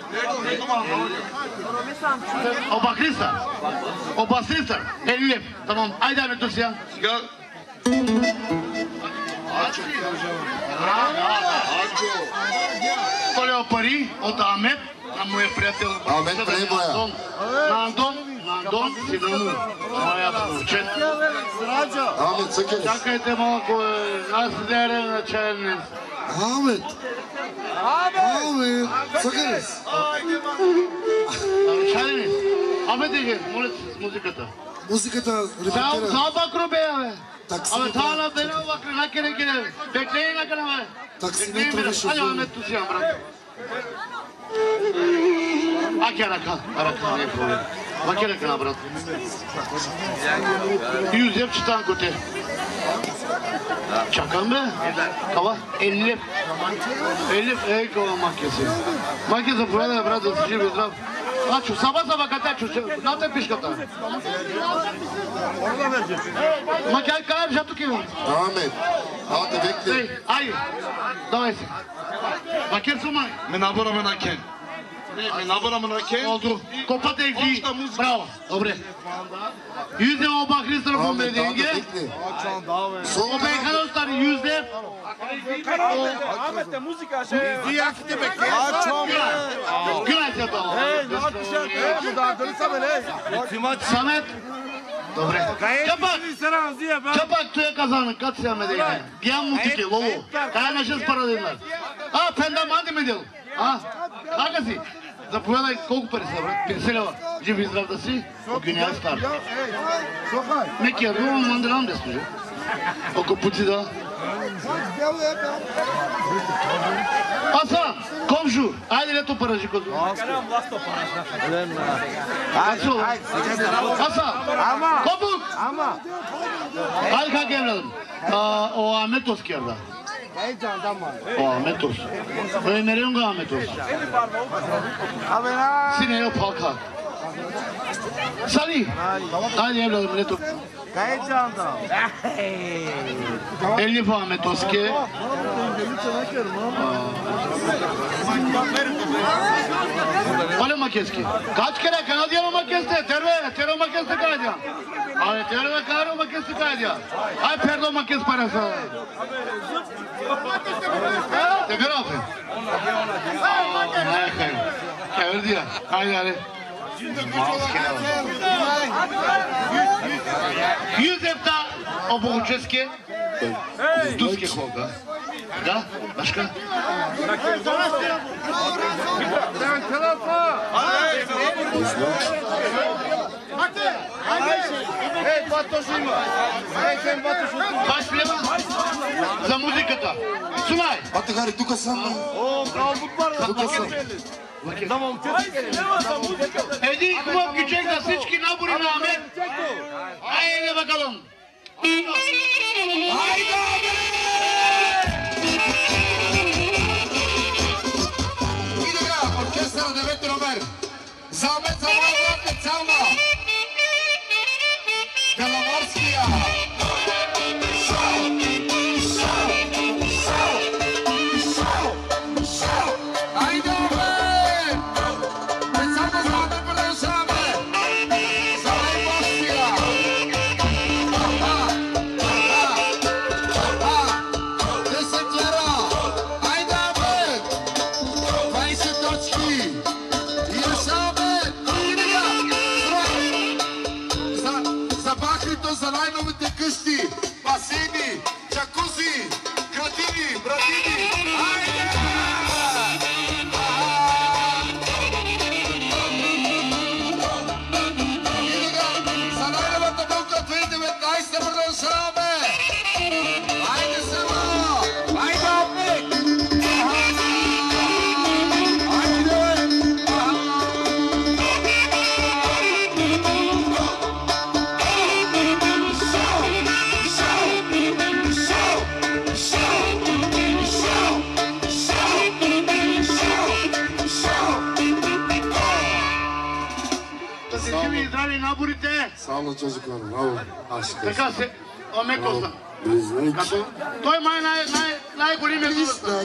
O bakrista. Elif. Tamam. Haydi abi dur ya. Колео пари от Амет, на моя приятел. Амет Плейбоя. На Антон, сина му. Моя учен. Амет Съкелес. Чакайте малко, аз дерем на черниц. Амет Съкелес. Черниц. Амет еге, моля с музиката. Музиката репетира. Сал бакро бея, бе. Таксиметра. Абе, тала бена бакро, накене. Беклеи накене, бе. Таксиметра беше. Айде, Амет, ту си, брат. Аки арака, не е проблем. Аки арака, брат. Юзеф Читанко те. Чакам бе? Кава? Елif, ей кава макеси. Маке заповядай, брат, да си жив и здрав. Ачо, саба катачо, нате пишката. Маке, ай, каер, жа тук е. Амет. Ате векли. Ей, ай, давай се. Макер сумай. Ме набораме на Кен. Ме набораме на Кен. Oldu. Kopa tekli. Bravo. Dobre. Yüzde o bakristar bu Амет, ате medenge. векли. O beykanostar yüzde. Ahmet'te muzika şey. Diyakti bekle. Günay yapalım. Ne yapacak? Bu da dönüşse böyle. Samet. Dobre. Kapak. Selam diye ben. Kapak tuya kazanın. Kat siya medenge. Diyan mutike. Lovo. Kaya naşız para değiller. Ha penda mandi mi diyelim? Ha? Kakasi. Заповядай колко пари са, брат? 50 лева. Жив и здрав да си. Огюня стар. Неки я било, мандрам да служа. Око пути да. Аса, комшу, айде лето паражи козу. Аса, копук. Айде как евладам. O Ahmetos kerda. O Ahmetos. Ömer'in o Ahmetos. Sine yok halka. Sali. Hadi evladım leto. Elif Ahmetos ki. Öyle makeski. Kaç kere Kanadyan makeste? Terve makeste Kanadyan. Ay terve karo makeste Kanadyan. Ay perdo makes parası. Tekrar atın. Hayır diye. Haydi hadi. Yüzefta обучески турски хога. Да, башка. Başlayalım за музиката. Сумай. Бате Хари, тук съм. Тук съм. Един хубав кючек за всички набори на Амет. Айде бакалон. Айде И така, оркестър на 9 номер. За Амет Самаза специално. Беломорския. наборите. Само този хора, много. Така се, Омекоса. Близнак. Той май най-големият Близнак.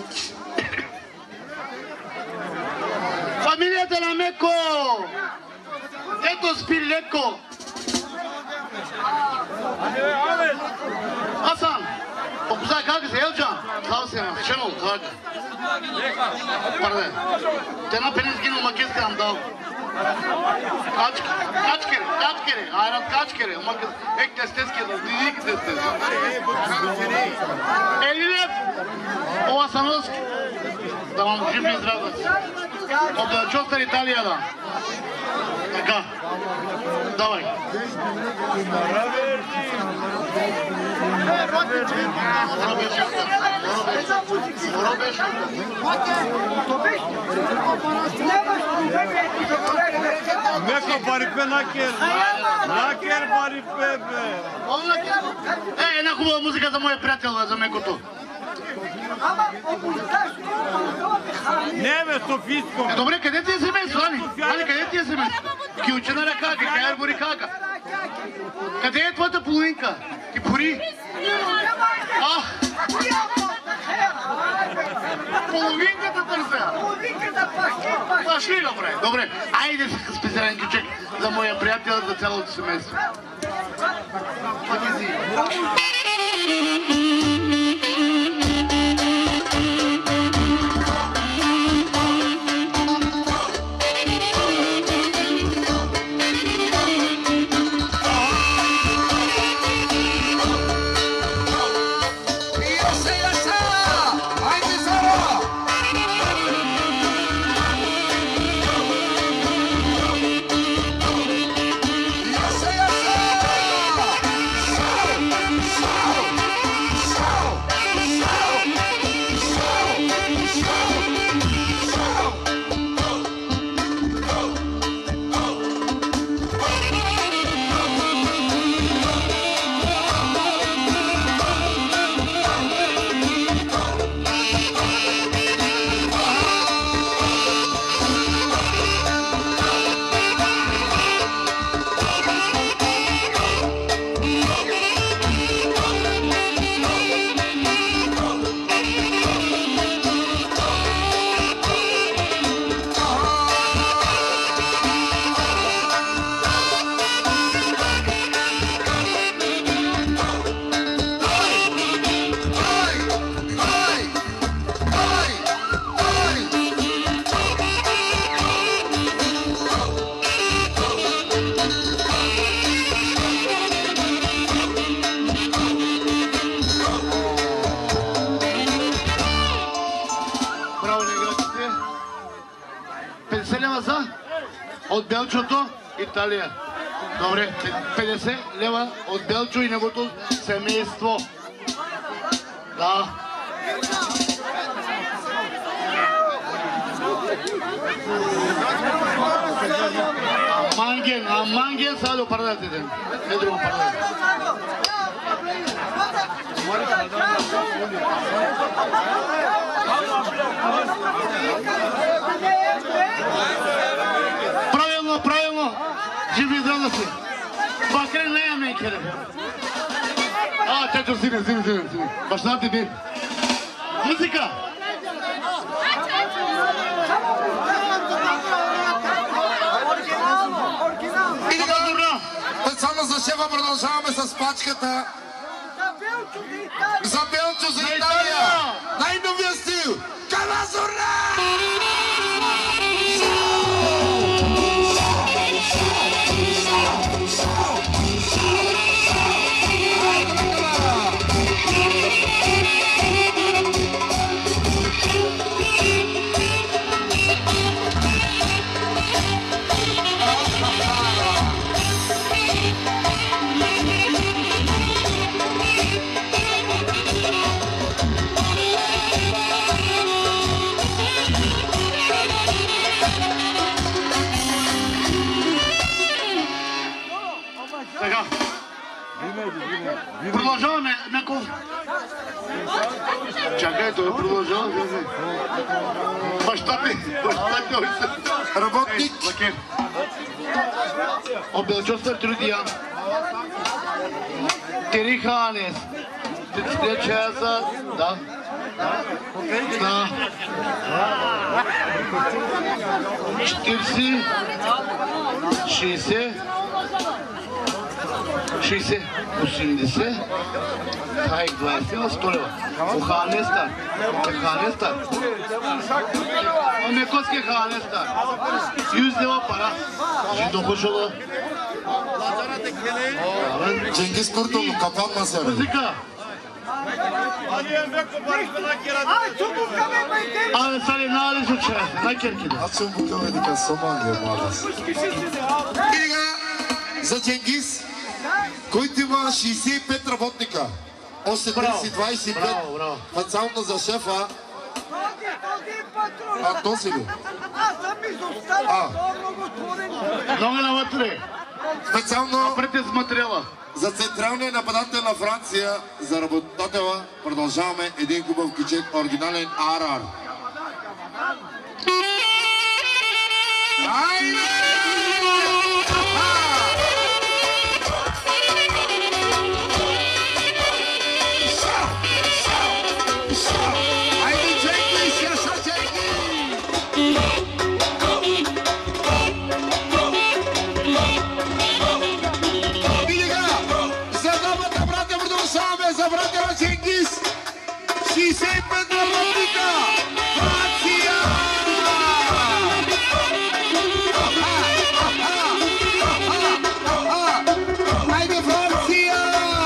Фамилията на Меко. Ето спи леко. Hasan, o güzel kanka Seyircan. Tavsiyem, Şenol kanka. Pardon. Tena penizgin olmak istedim daha. Kaç kere? Ayran kaç kere? Olmak ek testes kere. Dizik testes. 50 lef. O Hasan'ız. Tamam, şimdi izradı. O da çok da İtalya'dan. Така. Давай. Меко парипе накер. Накер парипе бе. Една хубава музика за моя приятел, за Мекото. Не бе, Софийско. Добре, къде ти е семейство, Ани? Ани, къде ти е семейство? Килчена ръка, какая е бурикака? Къде е твоята половинка? Ти пори? Половинката търся. Пашли, добре. Добре, айде специален кючек за моя приятел, за цялото семейство. От Белчото, Италия. Добре, 50 лева от Белчо и неговото семейство. Да. Манген са да продадете. Не друго продадете. Правилно. Живи здраве си. Бакре не е мейкере. Чачо, сини. Баща ти би. Музика. И така, специално за шефа продължаваме с пачката. За Белчо за Италия. Най-новия стил. Калазура! Продължаваме, Меков. Чакай, той продължава. Баща ти. Работник. Обелчостър Трудия. Териханес. Течеса. Да. Да. 40. 60. 60. 80. Хайк 20 100 лева. Оханестар. Оханестар. Мекоски Оханестар. 100 лева пара. Жидо хошола. Cengiz Kurtoğlu kapanmasa. Muzika. Abi sali nali su çerez. Ne kerkide? Açın bu komedika Somaliya mağazası. За Cengiz, който има 65 работника. Още 30-25. Специално за шефа. А, то си ли? Аз съм изостанал много отворен. Много навътре. Специално Напред с материала. за централния нападател на Франция, за работодателя, продължаваме един хубав кючек, оригинален Арар. За братя на Cengiz, 65 работника, Франция! Хайде Франция!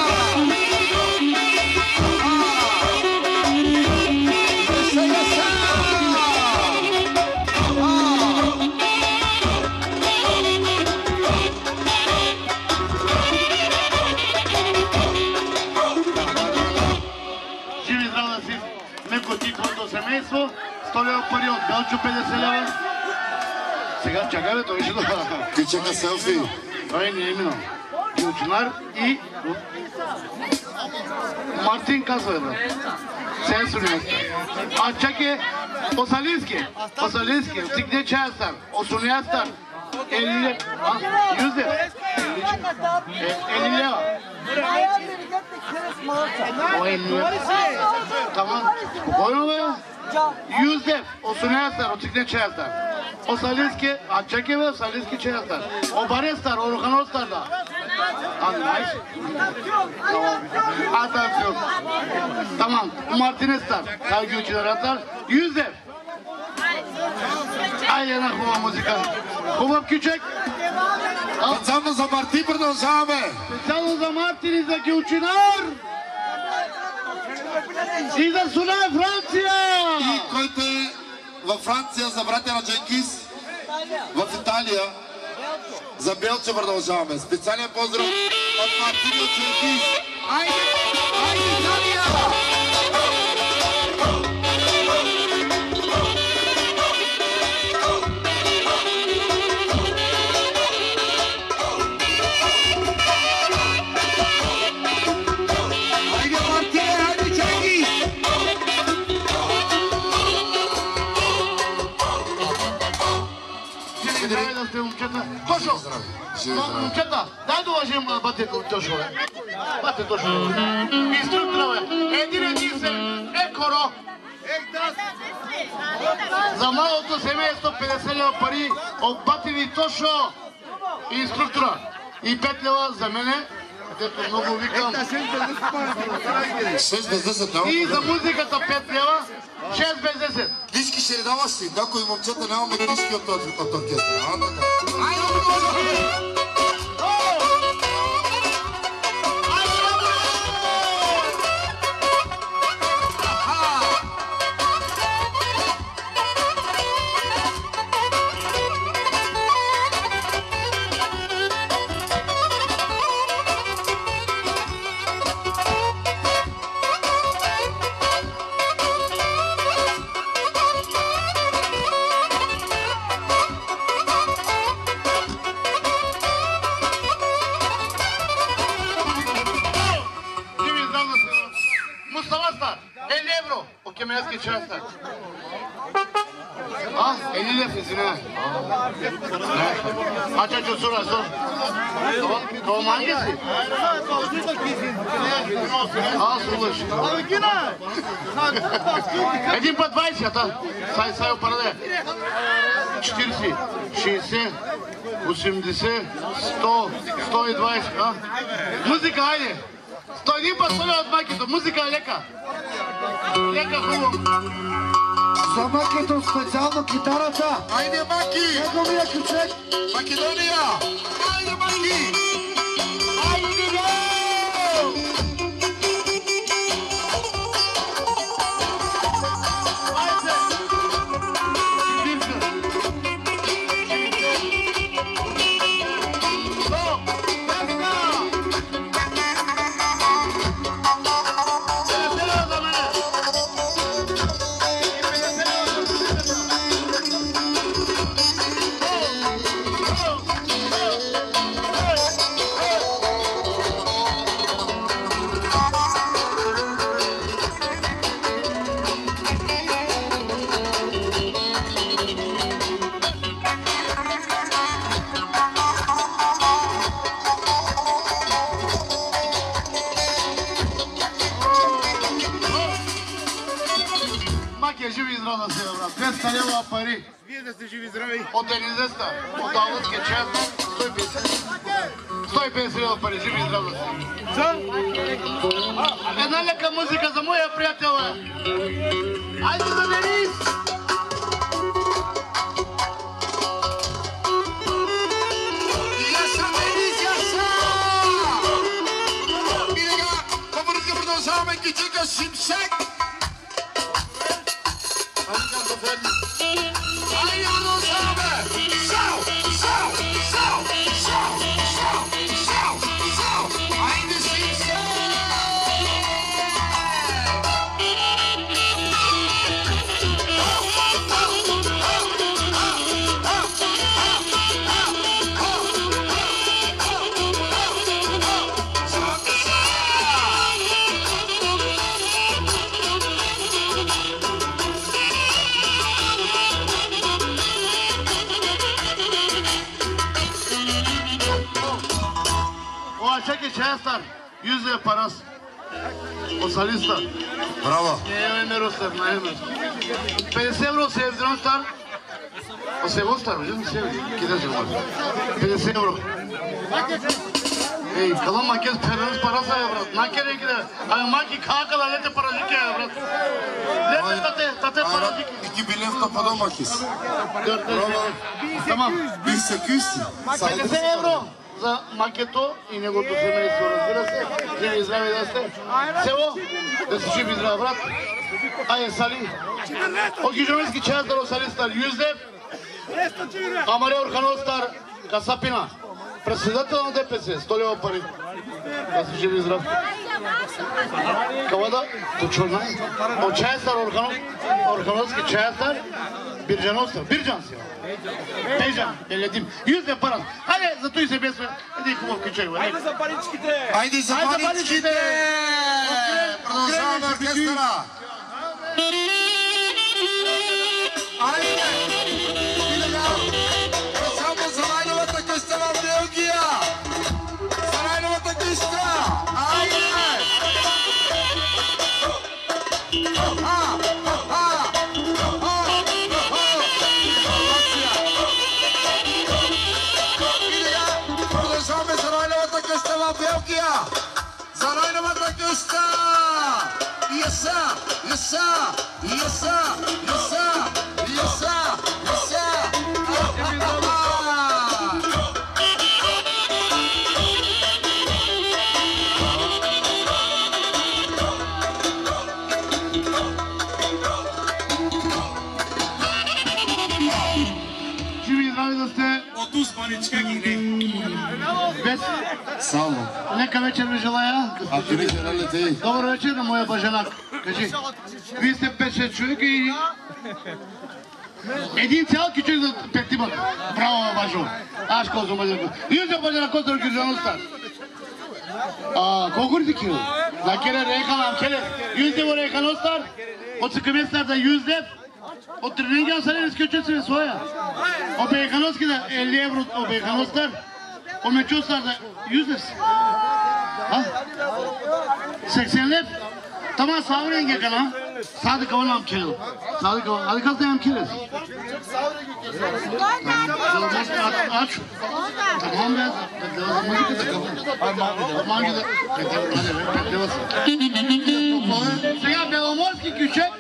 Семейство, 100 лева пари от Белчо, 50 лева. Сега чакай бе, той ще го... Ти чака селфи. Той не е минал. Гилчинар и... Мартин казва бе. Сенсорният. А чакай, Осалински. Осалински, стигне чая стар. Осуния стар. Елиле... Юзеф. Елилева. O 50 lira. Tamam. Spokojno bе. Юзеф, 18 от Цикне Честър. Осалински, а чекай бе, Осалински Честър. Обаре стар, Орухано стар да. А, найс. Атанцюк. Tamam, Мартинес стар. Тай ги учи да ратар. Юзеф. Айде една хубава музика. Хубав кючек. Специално за Мартин продължаваме. Специално за Мартин и за Гилчинар. И за Суна Франция! И който е във Франция за братя на Cengiz, в Италия, за Белчо продължаваме. Специален поздрав от Мартин и от Cengiz. Айде! Айде Италия! Тошо! Момчета, дай да уважим бате Тошо, бе. Бате Тошо. Инструктора, бе. Един единствен. Коро. За малото семейство 50 лева пари от бате ви Тошо. Инструктора. И 5 лева за мене. Дето много викам. 6 без 10, И за музиката 5 лева. 6 без 10. Книжки ще ли даваш си? Някои момчета нямаме книжки от оркестра. евро. По кемейски част. А? 50 лев, извинявай. А чачо сура, сор. Това манги си? А, слушаш. Един път 20, а? Сай опараде. 40, 60, 80, 100, 120, а? Музика, хайде. 101 път соля от майкето. Музика е лека. Лека хубаво. За Макето специално китарата. Айде, Маки! Неговия кючек. Македония! Айде, Маки! Айде, го! Пари. Вие да сте живи здрави. От Елизеста, от Алъцкия част, 150 лева пари, живи здрави. Една лека музика за моя приятел. Айде за Денис! Яса, Денис, яса! И сега, по-бързо продължаваме кичика Шимшек. Чекай, че е стар. Юзе е парас. Осалиста. Браво. Не ме ростер, не ме. 50 евро се е взран стар. Се е стар, виждам се. Кида се може. 50 евро. Ей, кала макет перенс параса е, брат. Накер е кида. Ами маки кака да лете паразики е, брат. Лете тате паразики. Iki bilet kapadan makis. Тамам. Bir 800. 50 евро за макето и неговото семейство, разбира се. Живи и здрави да сте. Село, да си живи и здрави, брат. Айде, Сали. Оки журналистки част да Росали стар Юздев. Амаре Орханов стар Касапина. Председател на ДПС, 100 лева пари. Да си живи и здрави. Кавада, точно. От чая стар Орхановски чая стар. Бирджанов стар. Бирджан си. Бежан, еледим. Юздев парад. Хайде, зато и се бесме. Един хубав кичек, бе. Айде за паричките. Айде за паричките! Продължаваме оркестъра. Айде! Само за най-новата къща в Белгия! За най-новата къща! Айде! Продължаваме за най-новата къща в Белгия! За най-новата къща! Яса! Яса! Яса! Яса! Яса! Яса! Живи и здрави да сте. От Успаничка ги Без. Само. Лека вечер ви желая. А ти вечер ли ти? Добър вечер на моя бажанак. Кажи. Вие сте 5-6 човека и... Един цял кичук за петимата. Браво, бажо. Аз козо мъженко. Юзе бажанак, козо ръки за носта. Колко ли такива? На келе рекам, келе. 100 лева реканостар. От съкъместар за 100 лев. От тренинга са ли изключат своя? Обеканоски да 1 евро обеканостар. Омечустар за 100 лев. 80 лев. Tamam sağ rengi kana. Sadık oğlum kilo. Sadık oğlum. Hadi kaz devam kilo. Aç. Tamam be. Sen Belomorski küçük.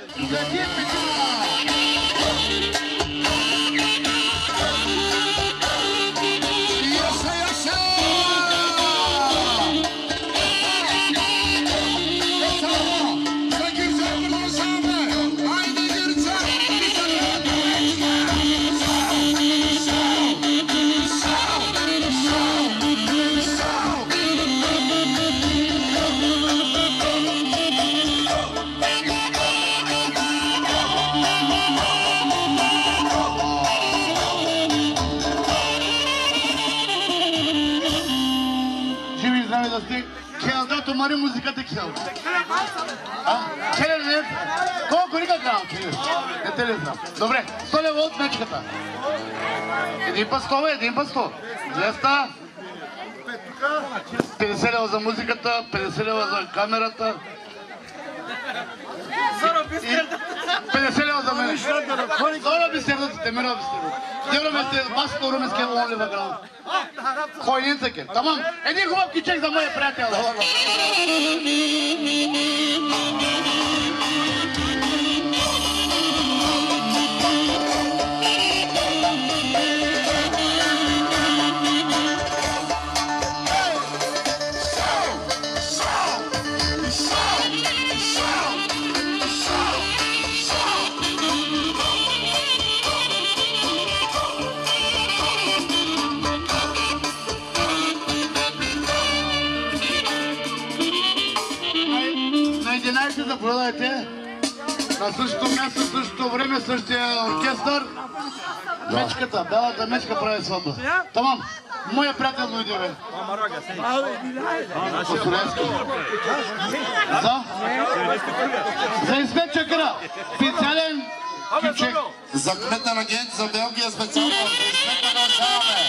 तुम्हारी मुझे देखिए चले को कोई का काम चले चले добре 100 лева от мечката един път 100 200 50 лева за музиката 50 лева за камерата 50 лева за мен Зора бисердата темера бисердата Дяваме се баско румеске он лева грам Койнин таке Тамам един хубав кичек за моя приятел да продадете на същото място, същото време, същия оркестър. Мечката, бялата мечка прави сватба. Тамам, моя приятел дойде, бе. За Измет Чакъра, специален кючек. За кметен агент за Белгия специално. Измет да държаваме.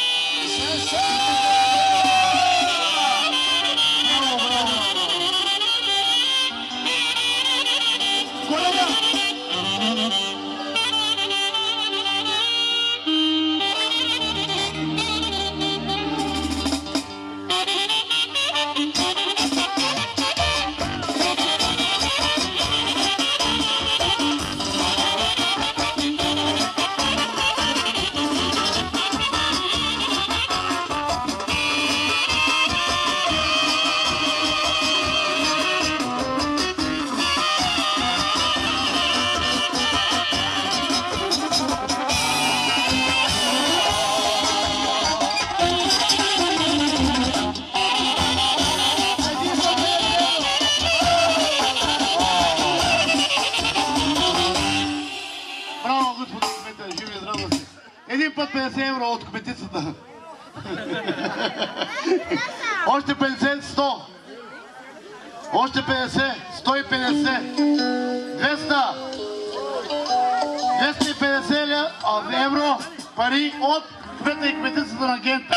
Един път 50 евро от кметицата. Още 50, 100. Още 50, 150, 200. 250 евро пари от кмета и кметицата на агента.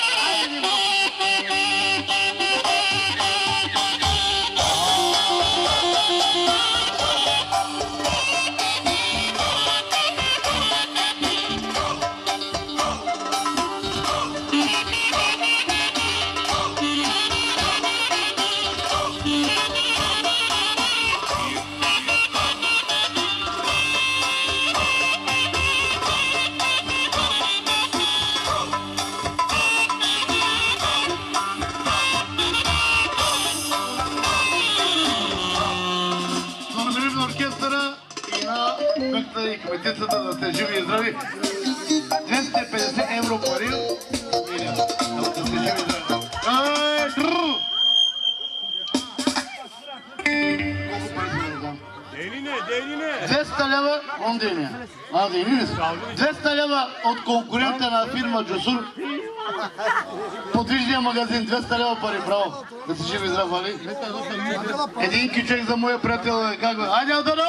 И кметицата да сте живи и здрави. 250 евро пари. Да сте живи и здрави. Колко пари си да дам? 200 лева, он дейни. А, дейни ли са? 200 лева от конкурента на фирма Джусур. Подвижния магазин, 200 лева пари, браво. Да си живи здрав, али? Един кючек за моя приятел, как бе? Айде, Адано!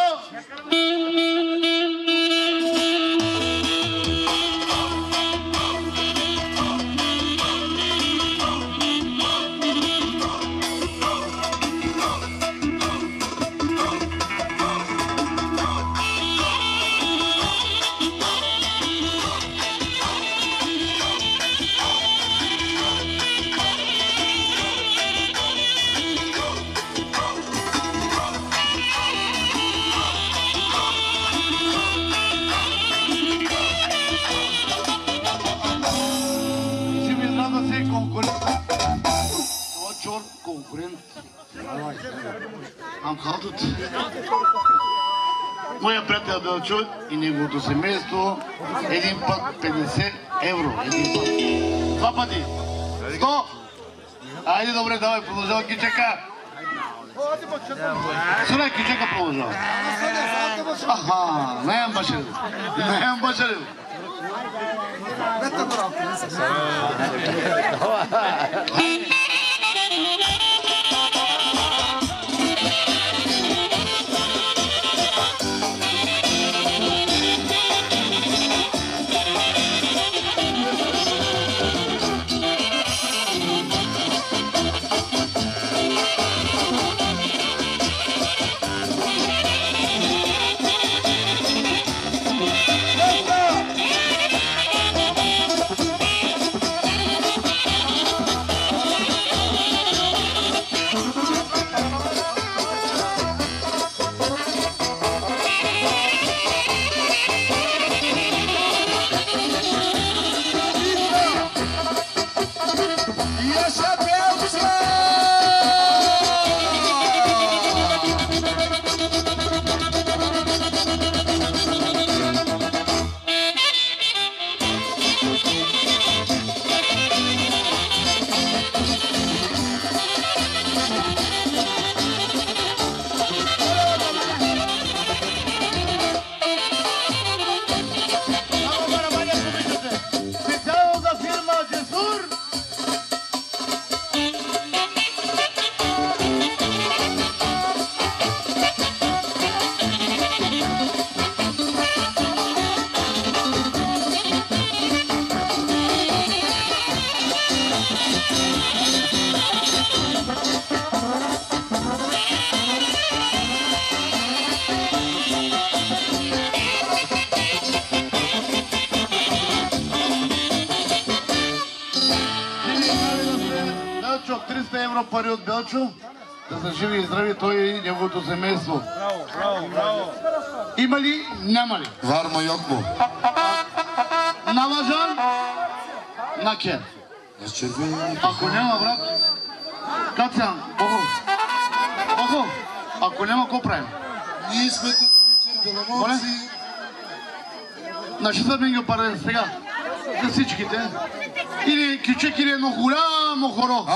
Моя приятел Белчо и неговото семейство един път 50 евро. Един път. Два пъти. 100. Айде, добре, давай, продължава кичека. Сюда кичека продължава. Аха, наям башарил. Наям башарил. Пари от Белчо, да са живи и здрави той и неговото семейство. Има ли? Няма ли? Варма Йокмо. На Лъжан? На Кен. Ако няма, брат, Кацян, Бого, ако няма, какво правим? Ние сме тази вечер беломорци. Значи са ми ги пари сега. За всичките. Или кючек, или едно голямо хоро.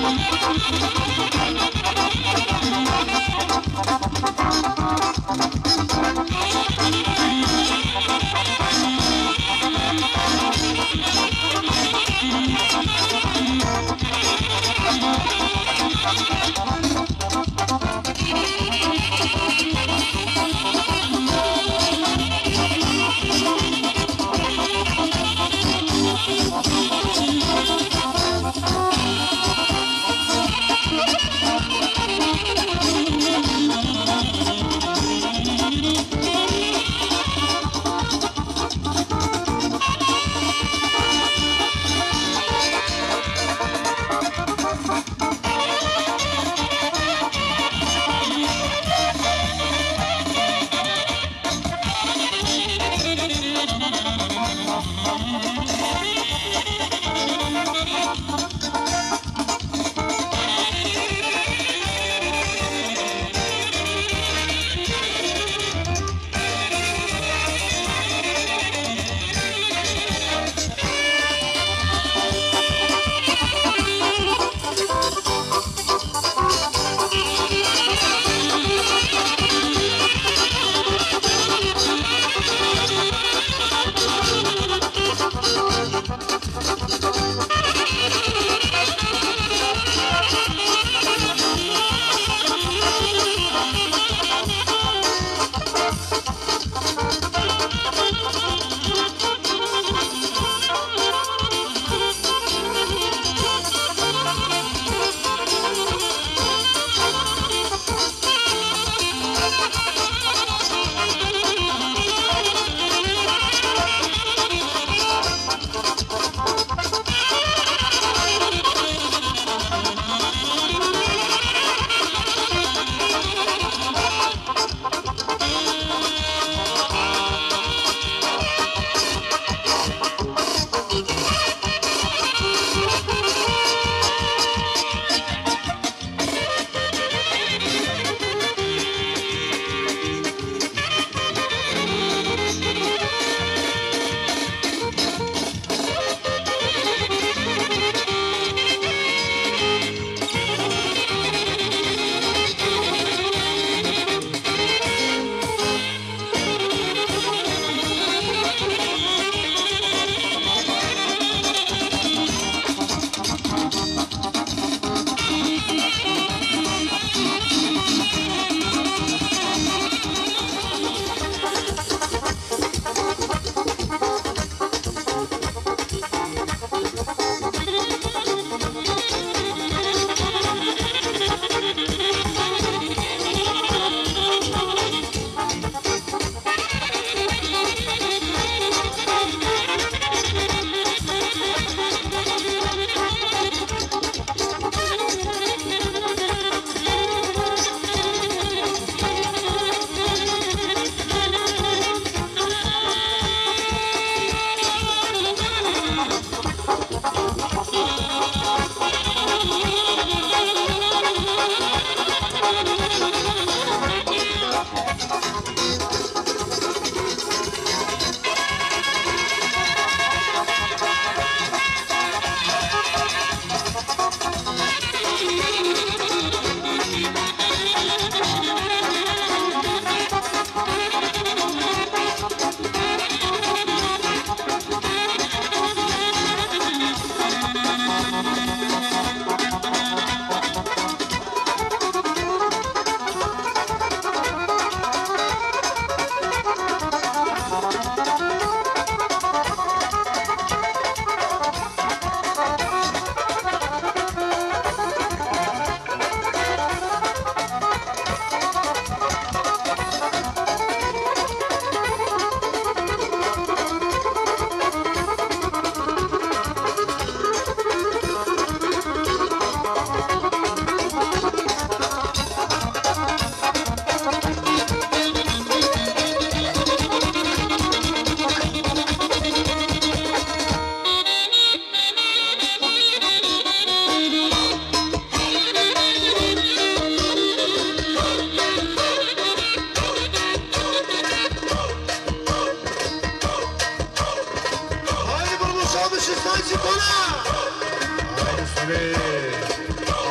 16 тона!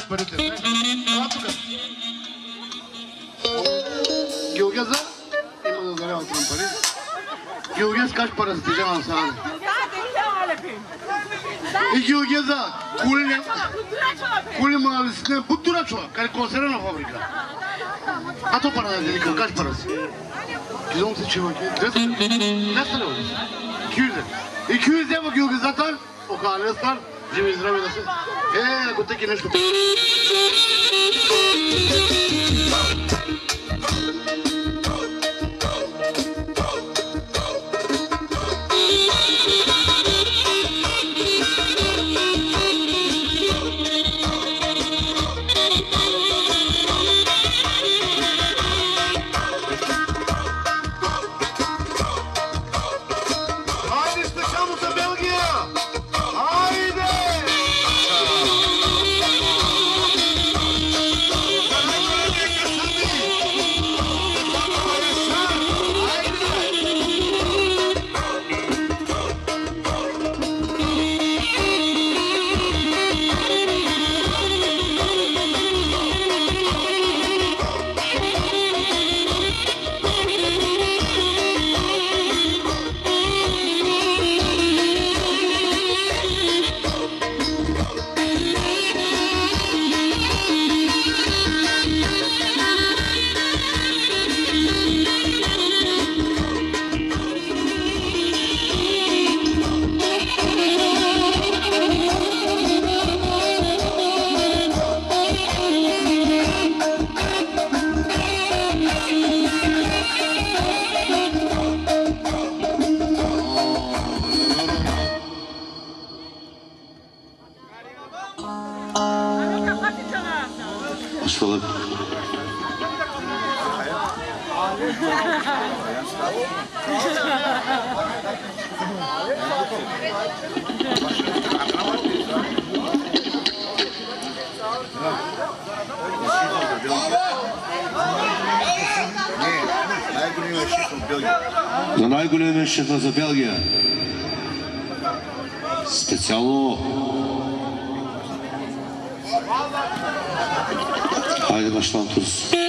с парите. Ела тук. Георгеза има да заряват към пари. Георгез каш пара стежава на саране. И Георгеза кули ма лисне буттура чува, кај консервна фабрика. А то пара да делика, каш пара си. Гизом се чува, деса ли оди? Кюзе. И кюзе во Георгезатар, окалестар, живи и здрави да се. Ако теки нещо. За най-големия шефа за Белгия. Специално. Хайде, Баштан Турс.